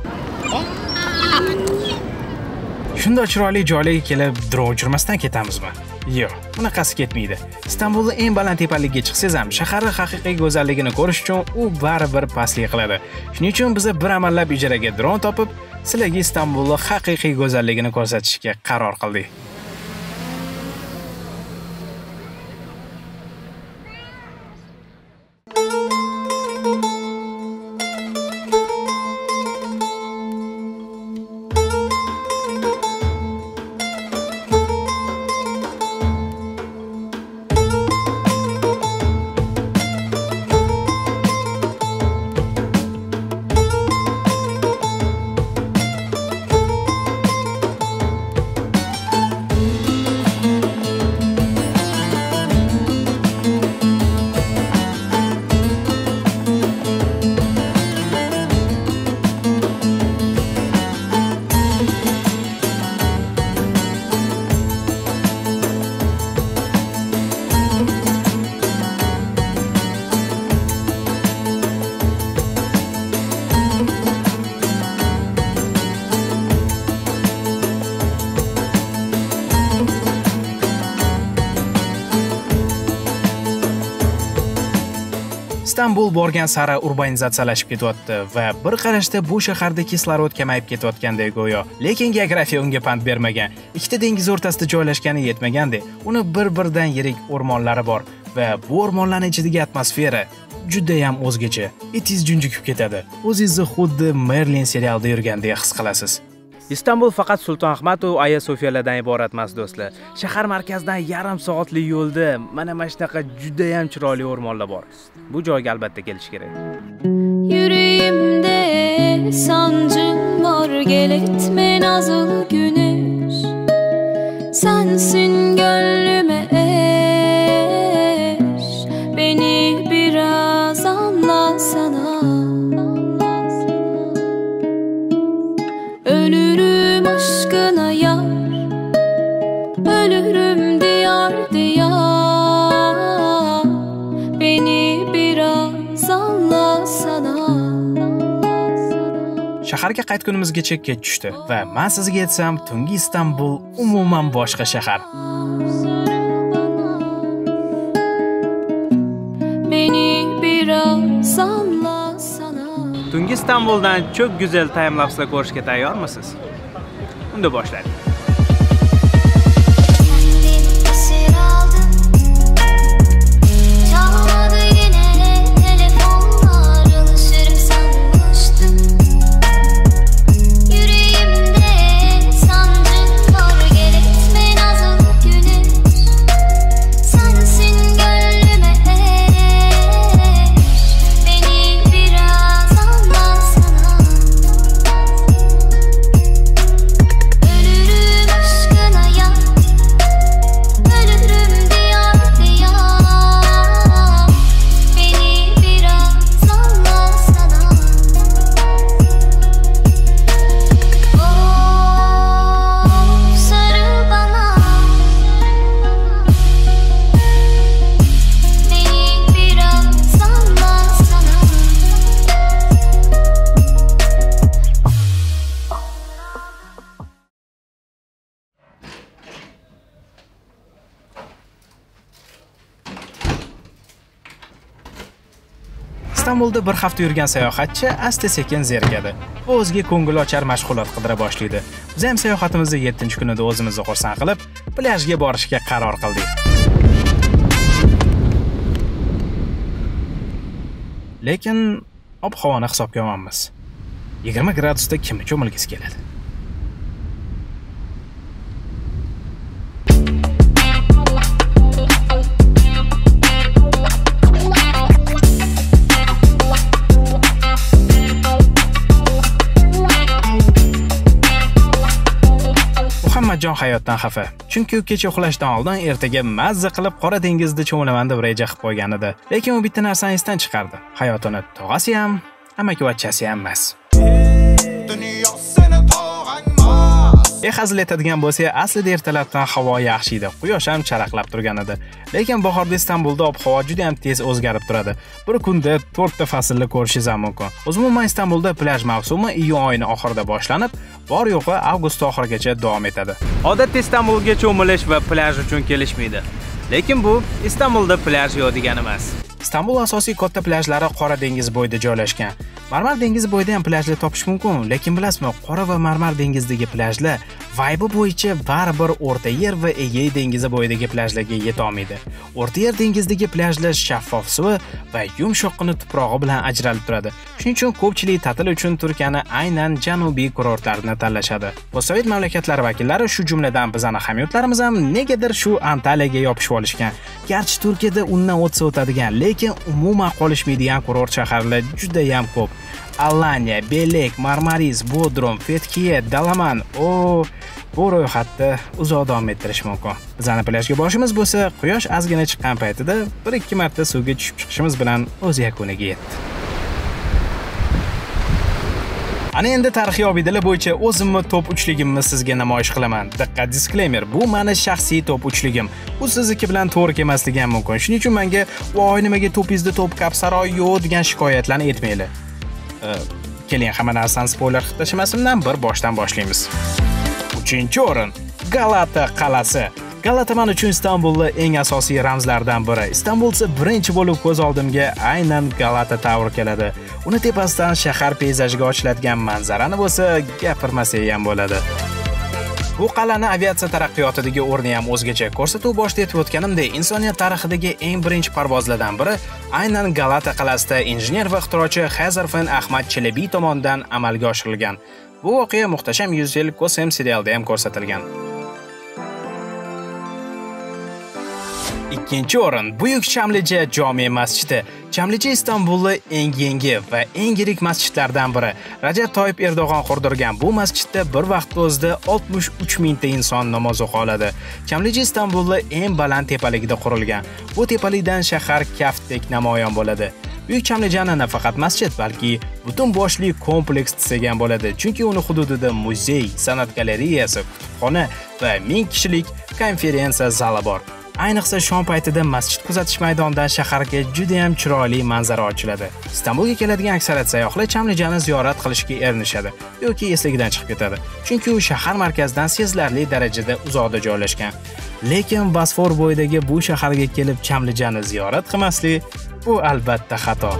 Shunday chiroyli joylarga kelib, dron uchirmasdan ketamizmi? Yo'q, bunaqasi ketmaydi. Istanbulda eng baland tepalikka chiqsangiz ham shaharni haqiqiy go'zalligini ko'rish uchun u baribir pastlik qiladi. Shuning uchun biz bir amallab ijaraga dron topib, sizlarga Istanbulning haqiqiy go'zalligini ko'rsatishga qaror qildik. Istanbul borgan sari urbanizatsiyalashib ketyapti va bir qarashda bu shaharda kislorod kamayib ketayotgandek go'yo. Lekin geografiya unga pand bermagan. Ikkita dengiz o'rtasida joylashgani yetmagandek, uni bir-birdan yirik o'rmonlari bor va bu o'rmonlarning ichidagi atmosfera juda ham o'zgacha. Etiz junjikib ketadi. O'zingizni xuddi Merlin serialida yurgandek his qilasiz. Istanbul faqat Sulton Ahmad va Aya Sofiyalardan iborat emas do'stlar. Shahar markazidan yarim soatlik yo'lda mana mana shunaqa juda ham chiroyli o'rmonlar bor. Bu joyga albatta kelish kerak. Yüreğimde sancım var, gel etme nazlı güneş. Sensin gönlüme eş, beni biraz anlasana. Ölürüm aşkına yar, ölürüm diyar diyar, beni biraz anlasana. Shaharga qaytgunimizga chekka tushdi va men sizga aytsam, tungi Istanbul umuman boshqa shahar. Beni biraz anlasana. Tungi Istanbuldan çok güzel time-lapse'lar ko'rishga tayyormisiz? Unda boshlaylik. Istanbulda bir hafta yurgan sayohatchi asta-sekin zerikadi. O'ziga ko'ngil ochar mashg'ulot qidira boshlaydi. Biz ham sayohatimizda yettinchi kunida o'zimizni xursand qilib, plyajga borishga qaror qildik. Lekin ob-havoni hisobga olmaymiz. yigirma gradusda kimni cho'milgisi keladi? Jon hayotdan xafa. Chunki u kecha uxlashdan oldin ertaga mazza qilib Qora dengizda cho'milaman deb reja qilib qo'ygan edi. Lekin u bitta narsani esdan chiqardi. Hayotini tog'asi ham, amakivachchasi ham emas. E hazil etadigan bo'lsa, aslida ertalabdan havo yaxshi edi. Quyosh ham charaqlab turgan edi. Lekin bahorda Istanbulda ob-havo juda ham tez o'zgarib turadi. Bir kunda to'rtta faslni ko'rishingiz ham mumkin. Umuman Istanbulda plyaj mavsumi iyun oyining oxirida boshlanib, bor yo'g'i avgust oxirigacha davom etadi. Odatda Istanbulga cho'milish va plyaj uchun kelishmaydi. Lekin bu Istanbulda plyaj yo'q degani emas. Istanbul asosiy katta plyajlari Qora dengiz bo'yida joylashgan. Marmar dengizi bo'yida ham plyajlar topish mumkin, lekin bilasizmi, Qora va Marmar dengizidagi plyajlar vibe bo'yicha baribir O'rta Yer va Egey dengizi bo'yidagi plyajlarga yeta olmaydi. O'rta Yer dengizidagi plyajlar shaffof suvi va yumshoqqina tuprog'i bilan ajralib turadi. Shuning uchun ko'pchilik ta'til uchun Turkiyani aynan janubiy kurortlarni tanlashadi. Postsovet mamlakatlari vakillari, shu jumladan bizning hamyurtlarimiz ham negadir shu Antaliyaga yopishib olishgan. Garchi Turkiyada undan o'tsa o'tadigan, lekin umuman qolishmaydigan kurort shaharlar juda ham ko'p. Alanya, Belek, Marmaris, Bodrum, Fethiye, Dalaman. O, bu ro'yxatni uzoq davom ettirish mumkin. Bizning plyajga borishimiz bo'lsa, quyosh ozgina chiqqan paytida bir ikki marta suvga tushib chiqishimiz bilan o'z yakuniga yetdi. Ana endi tarixiy obidalar bo'yicha o'zimni top uchligimni sizga namoyish qilaman. Diqqat, disclaimer, bu meni shaxsiy top uchligim. Bu sizniki bilan to'g'ri kelmasligi ham mumkin. Shuning uchun menga "Voy, nimaga topingizda top kapsaroy yo'q" degan shikoyatlarni aytmanglar. Keling, hamma narsani spoiler qilib tashlamasdan bir boshdan boshlaymiz. uchinchi o'rin Galata qal'asi. Galata men uchun Istanbulning eng asosiy ramzlaridan biri. Istanbul esa birinchi bo'lib ko'z oldimga aynan Galata Tower keladi. Uni tepasidan shahar peyzajiga ochiladigan manzarani bo'lsa, gapirmasak ham bo'ladi. Bu qal'ani aviatsiya taraqqiyotidagi o'rni ham o'zgacha. Ko'rsatuv boshida aytib o'tganimdek, insoniyat tarixidagi eng birinchi parvozlardan biri aynan Galata qal'asida injener va ixtirochi Xazarfen Ahmad Chelebi tomonidan amalga oshirilgan. Bu voqea Muhtasham yuz yil Kosem serialida ham ko'rsatilgan. Ikkinchi o'rin Buyuk Chamlija jome masjidi. Chamlija Istanbulning eng yangi va eng yirik masjidlardan biri. Rajab Toyyib Erdo'g'on qurdirgan bu masjidda bir vaqt o'zida oltmish uch mingta inson namoz o'qiy oladi. Chamlija Istanbulning eng baland tepaligida qurilgan. Bu tepalikdan shahar kaftdek namoyon bo'ladi. Buyuk Chamlijani nafaqat masjid, balki butun boshli kompleks degan bo'ladi, chunki uni hududida muzey, san'at galereyasi, kutubxona va ming kishilik konferensiya zali bor. Ayniqsa shom paytida masjid kuzatish maydonidan shaharga juda ham chiroyli manzara ochiladi. Istanbulga keladigan aksariyat sayyohlar Chamlijani ziyorat qilishga erinishadi yoki esligidan chiqib ketadi, chunki u shahar markazidan sezilarli darajada uzoqda joylashgan. Lekin Bosfor bo'yidagi bu shaharga kelib Chamlijani ziyorat qilmaslik bu albatta xato.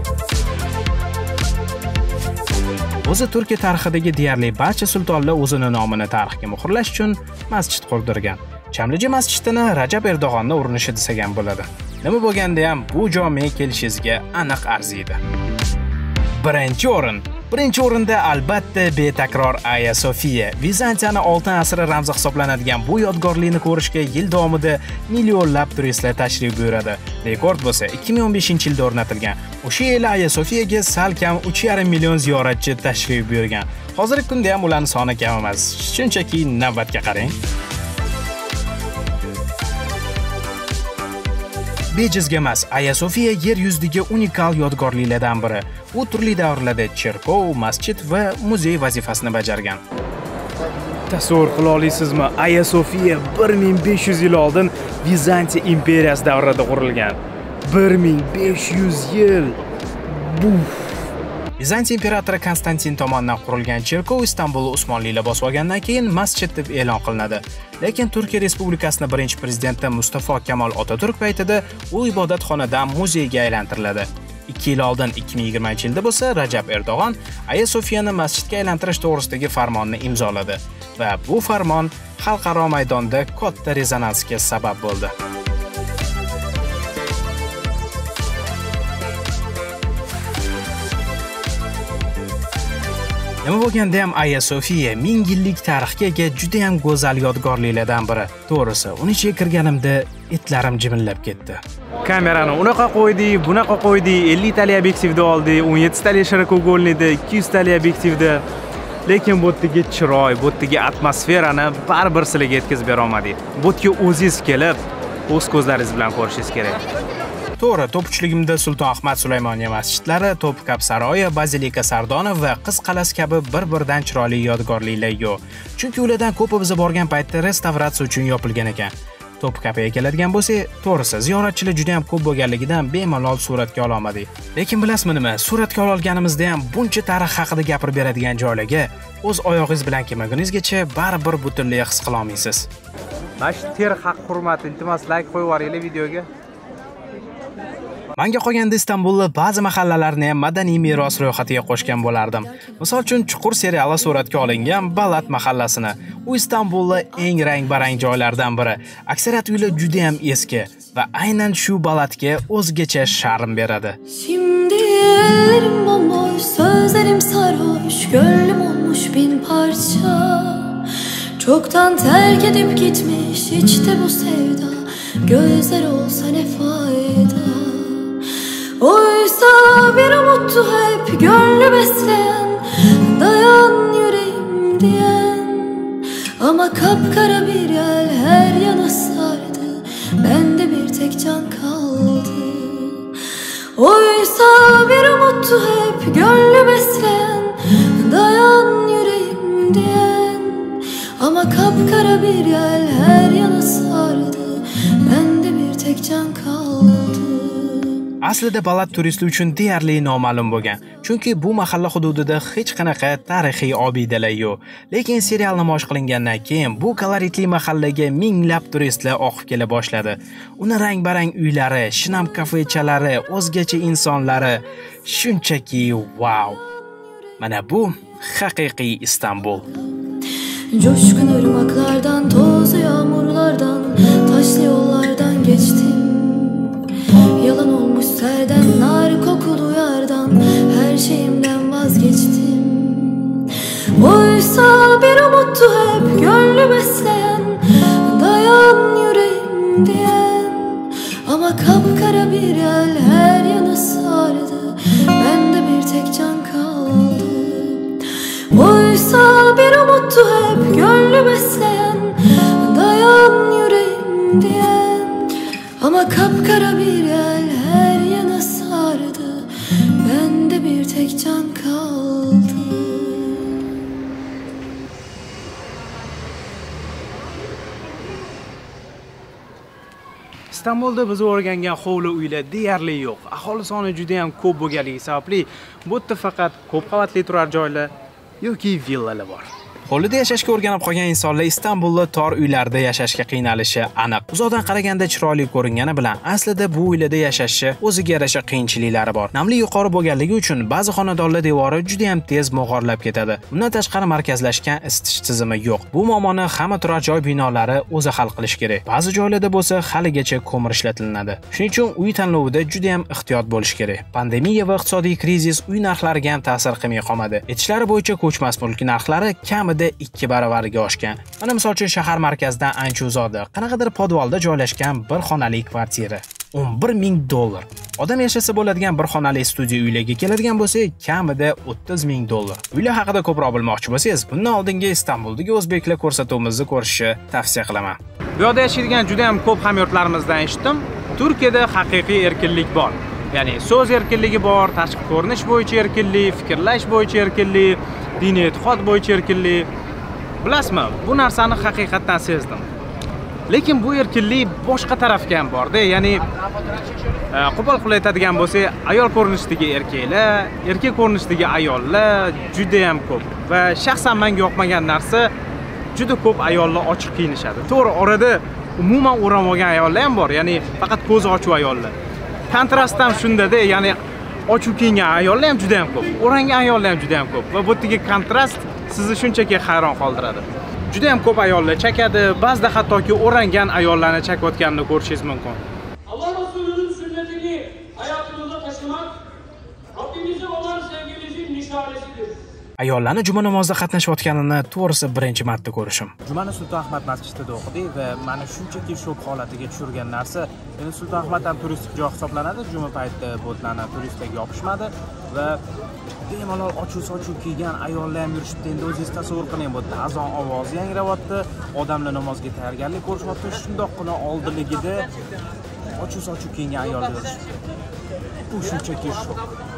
O'zi Turkiya tarixidagi deyarli barcha sultonlar o'zini nomini tarixga muhrlash uchun masjid qurdirgan. Chamlija masjidini Rajab Erdo'g'onning urinishi desak ham bo'ladi. Nima bo'lganda ham bu jome kelishingizga aniq arziydi. Birinchi o'rin. Birinchi o'rinda albatta betakror Aya Sofiya. Vizantiyaning oltin asri ramzi hisoblanadigan bu yodgorlikni ko'rishga yil davomida millionlab turistlar tashrif buyuradi. Rekord bo'lsa ikki ming o'n beshinchi yilda o'rnatilgan. O'sha yili Aya Sofiyaga sal kam uch yarim million ziyoratchi tashrif buyurgan. Hozirgi kunda ham ularning soni kam emas. Shunchaki navbatga qarang. Bejizga emas, Aya Sofiya yer yuzidagi unikal yodgorliklardan biri. U turli davrlarda cherkov, masjid va muzey vazifasini bajargan. Tasavvur qila olasizmi? Aya Sofiya bir ming besh yuz yil oldin Vizantiya imperiyasi davrida qurilgan. bir ming besh yuz yil. Buf. Vizantiya imperatori Konstantin tomonidan qurilgan cherkov Istanbulni Usmonlilar bosib olgandan keyin masjid deb e'lon qilinadi. Lekin Turkiya Respublikasining birinchi prezidenti Mustafa Kemal Otaturk paytida u ibodatxonadan muzeyga aylantiriladi. ikki yil oldin ikki ming yigirmanchi yilda bo'lsa Rajab Erdo'g'on Aya Sofiyani masjidga aylantirish to'g'risidagi farmonni imzoladi va bu farmon xalqaro maydonda katta rezonansga sabab bo'ldi. Nima bo'lganda ham Aya Sofiya ming yillik tarixga ega juda ham go'zal yodgorliklardan biri. To'g'risi, uni ichiga kirganimda etlarim jimillab ketdi. Kamerani unaqa qo'ydik, bunaqa qo'ydik, ellik tali obyektivda oldik, o'n yetti tali shirokouгольникda, ikki yuz tali obyektivda. Lekin bu yerdagi chiroy, bu yerdagi atmosferani baribir sizlarga yetkazib bera olmadik. Bu yerga o'zingiz kelib, o'z ko'zlaringiz bilan ko'rishingiz kerak. To'g'ri, to'pichligimda Sulton Ahmad Sulaymoniya masjidlari, Topkap saroyi, Bazilika Sardona va Qiz qal'asi kabi bir-biridan chiroyli yodgorliklar yo'q. Chunki ulardan ko'pi biz borgan paytda restavratsiya uchun yopilgan ekan. Topkapga keladigan bo'lsak, to'g'risi ziyoratchilar juda ham ko'p bo'lganligidan bemalol suratga ola olmadik. Lekin bilasizmi nima? Suratga ola olganimizda ham buncha tarix haqida gapirib beradigan joylarga o'z oyog'ingiz bilan kelmaguningizgacha baribir butunlay his qila olmaysiz. Mana shu ter haq hurmati, iltimos like qo'yib yuboringlar videoga. Menga qolganda Istanbulda ba'zi mahallalarni ham madaniy meros ro'yxatiga qo'shgan bo'lardim. Misol uchun Chuqur seriali suratga olingan Balat mahallasini. U Istanbulda eng rang-barang joylardan biri. Aksariyat uylar juda ham eski va aynan shu Balatga o'zgacha sharm beradi. Şimdi ellerim bomboş, sözlerim sarhoş, gönlüm olmuş bin parça. Çoktan terk edip gitmiş içte bu sevda, gözler olsa ne fayda. Oysa bir umuttu hep gönlü besleyen, dayan yüreğim diyen. Ama kapkara bir yel her yana sardı, bende bir tek can kaldı. Oysa bir umuttu hep gönlü besleyen, dayan yüreğim diyen. Ama kapkara bir yel her yana sardı, bende bir tek can kaldı. Aslida Balat turistlar uchun deyarli noma'lum bo'lgan. Chunki bu mahalla hududida hech qanaqa tarixiy obidalar yo'q. Lekin serial namoyish qilingandan keyin bu koloritli mahallaga minglab turistlar oqib kela boshladi. Uni rang-barang uylari, shinam kafechalari, o'zgacha insonlari, shunchaki wow. Mana bu haqiqiy Istanbul. Coşkun ırmaklardan, toz yağmurlardan, taşlı yollardan geçtim. Yalan olmuş serden, nar kokulu yardan, her şeyimden vazgeçtim. Oysa bir umuttu hep gönlü besleyen, dayan yüreğim diyen. Ama kapkara bir yel her yana sardı, bende bir tek can kaldı. Oysa bir umuttu hep gönlü besleyen, dayan yüreğim diyen. Ama kapkara bir yel her yana sardı, bende bir tek can kaldı. Istanbulda biz o'rgangan hovli uylar deyarli yo'q. Aholi soni juda ham ko'p bo'lganligi sababli bu yerda faqat ko'p qavatli turar joylar yoki villalar bor. Hovlida yashashga o'rganib qolgan insonlar Istanbulda tor uylarda yashashga qiynalishi aniq. Uzoqdan qaraganda chiroyli ko'ringani bilan aslida bu uylarda yashashi o'ziga yarasha qiyinchiliklari bor. Namli yuqori bo'lganligi uchun ba'zi xonadonlar devori juda ham tez mog'orlab ketadi. Bundan tashqari markazlashgan isitish tizimi yo'q. Bu muammoni hamma turar joy binolari o'zi hal qilish kerak. Ba'zi joylarda bo'lsa haligacha ko'mir ishlatilinadi. Shuning uchun uy tanlovida juda ham ehtiyot bo'lish kerak. Pandemiya va iqtisodiy krizis uy narxlariga ham ta'sir qilmay qolmadi. Aytishlari bo'yicha ko'chmas mulk narxlari kamida ikki baravariga oshgan. Mana misol uchun shahar markazidan ancha uzoqda, qanaqadir podvalda joylashgan bir xonali kvartira o'n bir ming dollar. Odam yashasa bo'ladigan bir xonali studiya uylarga keladigan bo'lsa, kamida o'ttiz ming dollar. Uylar haqida ko'proq bilmoqchi bo'lsangiz, bundan oldingi Istanbuldagi o'zbeklar ko'rsatuvimizni ko'rishni tavsiya qilaman. Bu yerda yashaydigan juda ham ko'p hamyurtlarimizdan eshitdim, Turkiyada haqiqiy erkinlik bor. Ya'ni so'z erkinligi bor, tashqi ko'rinish bo'yicha erkinlik, fikrlash bo'yicha erkinlik, diniy e'tiqod bo'yicha erkinlik. Bilasizmi, bu narsani haqiqatan sezdim. Lekin bu erkinlik boshqa tarafga ham bor-da, ya'ni qo'pol qilib aytadigan bo'lsak, ayol ko'rinishidagi erkaklar, erkak ko'rinishidagi ayollar juda ham ko'p va shaxsan menga yoqmagan narsa juda ko'p ayollar ochiq kiyinishadi. To'g'ri, orada umuman o'ram olgan ayollar ham bor, ya'ni faqat ko'zi ochiq ayollar. Kontrast ham shunda-da, ya'ni ochiq kiyingan ayollar ham juda ham ko'p, o'rangan ayollar ham juda ham ko'p va bu yerdagi kontrast sizni shunchaki hayron qoldiradi. Juda ham ko'p ayollar chakadi, ba'zida hattoki o'rangan ayollarni chakayotganini ko'rishingiz mumkin. Allah Resulü'nün sünnetini hayatınıza taşımak Rabbimize olan sevgimizin nişanesidir. Ayollarni juma namozida qatnashayotganini to'g'risi birinchi marta ko'rishim. Jumani Sulton Ahmad masjidida o'qidik va meni shunchaki shok holatiga tushirgan narsa, ya'ni Sulton Ahmad ham turistik joy hisoblanadi. Juma paytida bo'tlarni turistlarga yopishmadi va bemalol ochiq-sochiq kiygan ayollar ham yurishibdi. Endi o'zingiz tasavvur qiling, bu azon ovozi yangrayapti, odamlar namozga tayyorgarlik ko'rishyapti, shundoqqina oldiligida ochiq-sochiq kiygan ayollar yurishibdi. Bu shunchaki shok.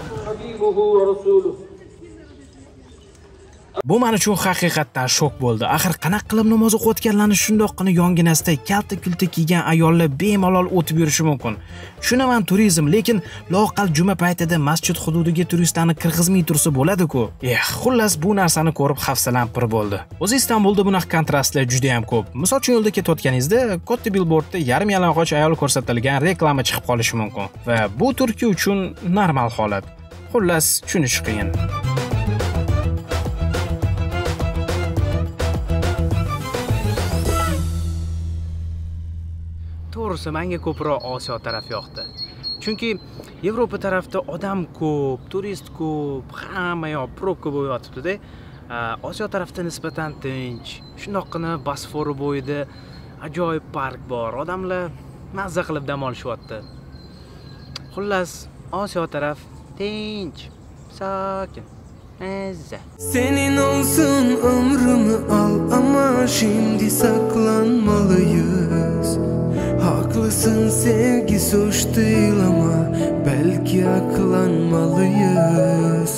Bu men uchun haqiqatdan shok bo'ldi. Axir qanaqa qilib namoz o'qiyotganlarni shundoqqina yonginasida kalta-kulta kiygan ayollar bemalol o'tib yurishi mumkin. Tushunaman turizm, lekin loqal juma paytida masjid hududiga turistlarni kirgizmay tursa bo'ladi-ku. Eh, xullas bu narsani ko'rib hafsalam pir bo'ldi. O'zi Istanbulda bunaqa kontrastlar juda ham ko'p. Misol uchun yo'lda ketayotganingizda katta billbordda yarim yalang'och ayol ko'rsatilgan reklama chiqib qolishi mumkin va bu Turkiya uchun normal holat. Xullas, tushunish qiyin. To'g'risi menga ko'proq Osiyo taraf yoqdi. Chunki Yevropa tarafda odam ko'p, turist ko'p, hamma yoq probka bo'lib yotibdi-da. Osiyo tarafda nisbatan tinch, shundoqqina Bosfor bo'yida ajoyib park bor. Odamlar mazza qilib dam olishyapti. Xullas, Osiyo taraf tinch, sakin. Ezza. Senin olsun ömrümü al ama şimdi saklanmalıyız. Haklısın, sevgi suç değil ama belki aklanmalıyız.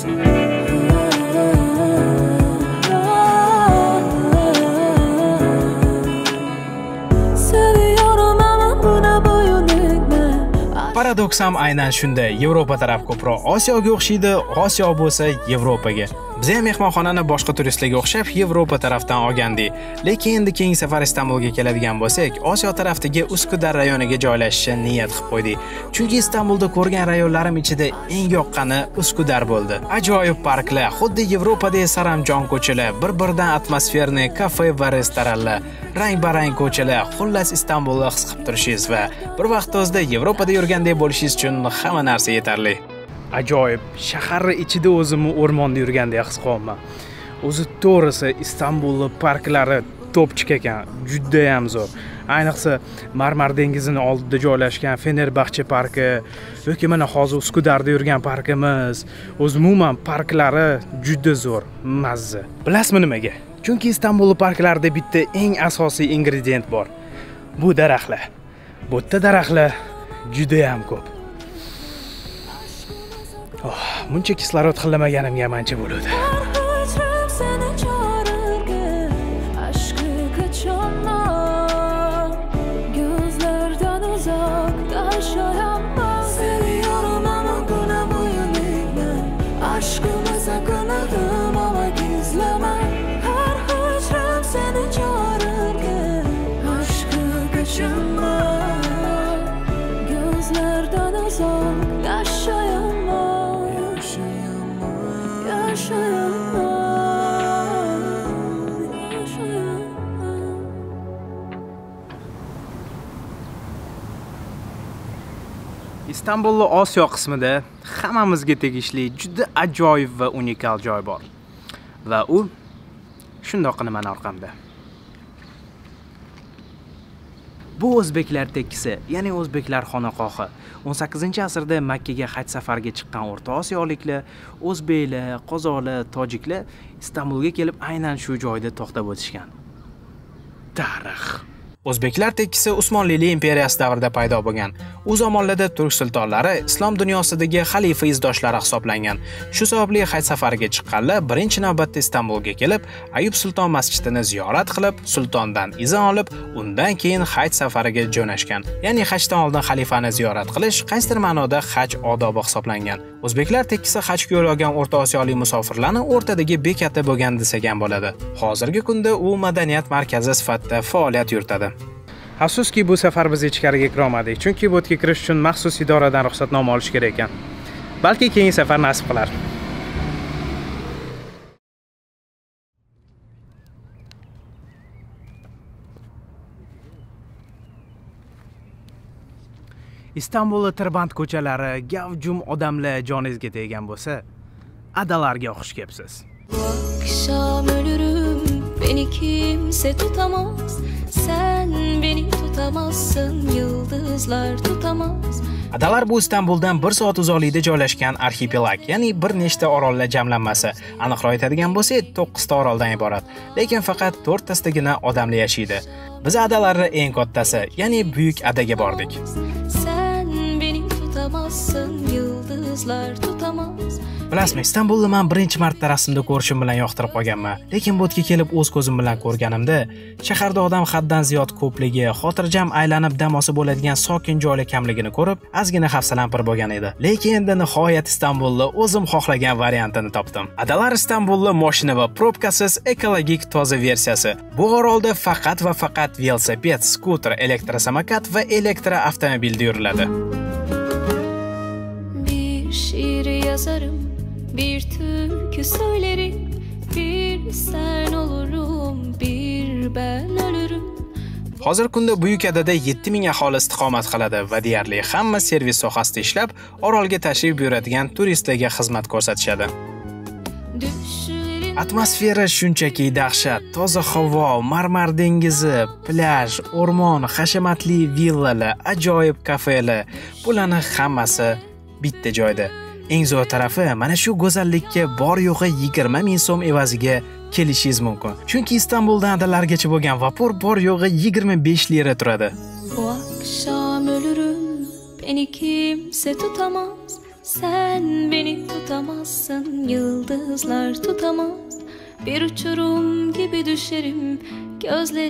Paradoks ham aynan shunday. Yevropa taraf ko'proq Osiyoga o'xshaydi, Osiyo bo'lsa Yevropaga. Biz ham mehmonxonani boshqa turistlarga o'xshab Yevropa tarafdan olgandik. Lekin endi keyingi safar Istanbulga keladigan bo'lsak, Osiyo tarafdagi Uskudar rayoniga joylashishni niyat qilib qo'ydik. Chunki Istanbulda ko'rgan rayonlarim ichida eng yoqqani Uskudar bo'ldi. Ajoyib parklar, xuddi Yevropadagi saramjon ko'chalar, bir-biridan atmosferni kafe va restoranlar, rang-barang ko'chalar, xullas Istanbulni his qilib turishingiz va bir vaqt o'zida Yevropada yurgandek bo'lishingiz uchun hamma narsa yetarli. Ajoyib, shaharni ichida o'zimni o'rmonda yurgandek his qilaman. O'zi to'g'risi Istanbulning parklari topchik ekan, juda ham zo'r. Ayniqsa Marmar dengizining oldida joylashgan Fenerbahçe parki yoki mana hozir Uskudarda yurgan parkimiz, o'zi umuman parklari juda zo'r, mazza. Bilasizmi nimaga? Chunki Istanbulning parklarida bitta eng asosiy ingredient bor. Bu daraxtlar. Bu yerda daraxtlar juda ham ko'p. Oh, buncha kislorod xillamaganimga mancha bo'ladi. Istanbulning Osiyo qismida hammamizga tegishli juda ajoyib va unikal joy bor. Va u shundoqqina mana orqamda. Bu o'zbeklar tekkisi, ya'ni o'zbeklar xonaqohi. o'n sakkizinchi asrda Makka ga haj safariga chiqqan O'rta Osiyoliklar, o'zbeklar, qozoqlar, tojiklar Istanbulga kelib aynan shu joyda to'xtab o'tishgan. Tarix. O'zbeklar tekkisi Usmonli imperiyasi davrida paydo bo'lgan. U zamonlarda turk sultonlari islom dunyosidagi xalifa izdoshlari hisoblangan. Shu sababli haj safariga chiqqanlar birinchi navbatda Istanbulga kelib, Ayub sulton masjidini ziyorat qilib, sultondan izn olib, undan keyin haj safariga jo'nashgan. Ya'ni hajdan oldin xalifani ziyorat qilish qaysidir ma'noda haj odobi hisoblangan. O'zbeklar tekkisi hajga yo'l olgan O'rta Osiyolik musofirlarni o'rtadagi bekati bo'lgan desak ham bo'ladi. Hozirgi kunda u madaniyat markazi sifatida faoliyat yuritadi. Afsuski bu safar biz ichkariga kira olmadik, chunki bu yerga kirish uchun maxsus idoradan ruxsatnoma olish kerak ekan. Balki keyingi safar nasib qilar. Istanbulning tirband ko'chalari, gavjum odamlar joningizga teggan bo'lsa, adalarga xush kelibsiz. Akşam ölürüm, beni kimse tutamaz. Sen beni tutamazsın, yıldızlar tutamaz. Adalar bu Istanbuldan bir soat uzoqlikda joylashgan arxipelag, ya'ni bir nechta orollar jamlanmasi. Aniqroq aytadigan bo'lsak, to'qqizta oroldan iborat. Lekin faqat to'rttasidagina odamlar yashaydi. Biz adalarning eng kattasi, ya'ni Buyuk adaga bordik. Sen beni tutamazsın, yıldızlar tutamaz. Bilasizmi, Istanbulni men birinchi marta rasmda ko'rishim bilan yoqtirib qolganman. Lekin bu yerga kelib o'z ko'zim bilan ko'rganimda, shaharda odam haddan ziyod ko'pligi, xotirjam aylanib dam olsa bo'ladigan sokin joylar kamligini ko'rib, ozgina hafsalam-pir bo'lgan edi. Lekin endi nihoyat Istanbulni o'zim xohlagan variantini topdim. Adalar Istanbulni mashina va probkasiz ekologik toza versiyasi. Bu orolda faqat va faqat velosiped, skuter, elektrosamokat va elektroavtomobilda yuriladi. Bir şiir yazarım, bir türkü söylerim, bir sen olurum, bir ben ölürüm. Hozir kunda Buyukadada yetti ming aholi istiqomat qiladi va deyarli hamma servis sohasida ishlab, orolga tashrif buyuradigan turistlarga xizmat ko'rsatishadi. Atmosfera shunchaki dahshat, toza havo, Marmar dengizi, plyaj, o'rmon, hashamatli villalar, ajoyib kafelar, bularning hammasi bitta joyda. Eng zo'r tarafi mana shu go'zallikka bor yo'g'i yigirma ming so'm evaziga kelishingiz mumkin. Chunki Istanbuldan adalargacha bo'lgan vapur bor yo'g'i yigirma besh lira turadi. Bu akşam ölürüm, beni kimse tutamaz. Sen beni tutamazsın, yıldızlar tutamaz. Bir uçurum gibi düşerim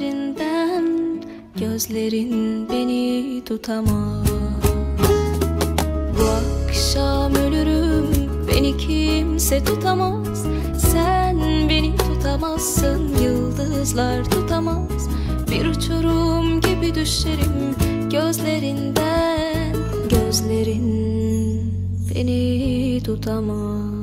gözlerinden, gözlerin beni tutamaz. Bu akşam ölürüm, beni kimse tutamaz. Sen beni tutamazsın, yıldızlar tutamaz. Bir uçurum gibi düşerim gözlerinden. Gözlerin beni tutamaz.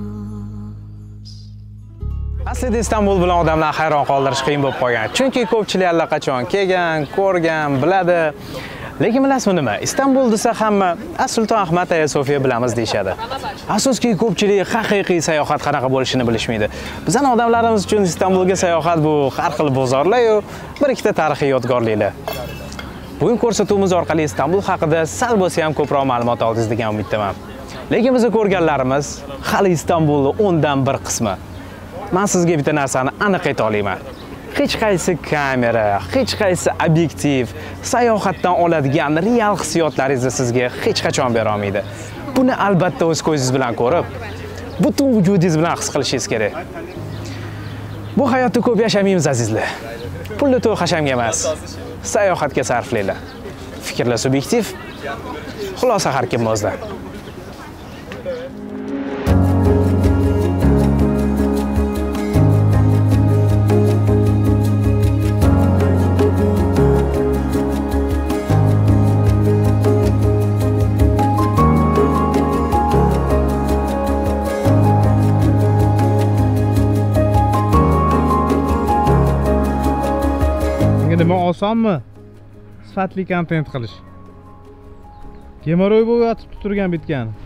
Aslida Istanbul bilan odamlar hayron qoldirish qiyin bo'lib qolgan. Chunki ko'pchilik allaqachon kelgan, ko'rgan, biladi. Lekin bilasizmi nima? Istanbul desa hamma Sulton Ahmad Hagia Sofiya bilamiz deyshadi. Afsuski ko'pchilik haqiqiy sayohat qanaqa bo'lishini bilishmaydi. Bizning odamlarimiz uchun Istanbulga sayohat bu har xil bozorlar yo bir ikkita tarixiy yodgorliklar. Bugun ko'rsatuvimiz orqali Istanbul haqida sal bo'lsa ham ko'proq ma'lumot oldingiz degan umiddaman. Lekin biz ko'rganlarimiz hali Istanbulning o'ndan bir qismi. Men sizga bitta narsani aniq ayta olaman. Hech qaysi kamera, hech qaysi obyektiv sayohatdan oladigan real hissiyotlaringizni sizga hech qachon bera olmaydi. Buni albatta o'z ko'zingiz bilan ko'rib, butun vujudingiz bilan his qilishingiz kerak. Bu hayotda ko'p yashamaymiz azizlar. Pulni to'y hashamga emas, sayohatga sarflaylar. Fikrlar subyektiv, xulosa har kim o'zida. Nima osonmi? Sifatli kontent qilish. Gemoroy bo'lib yotib turgan bitgan.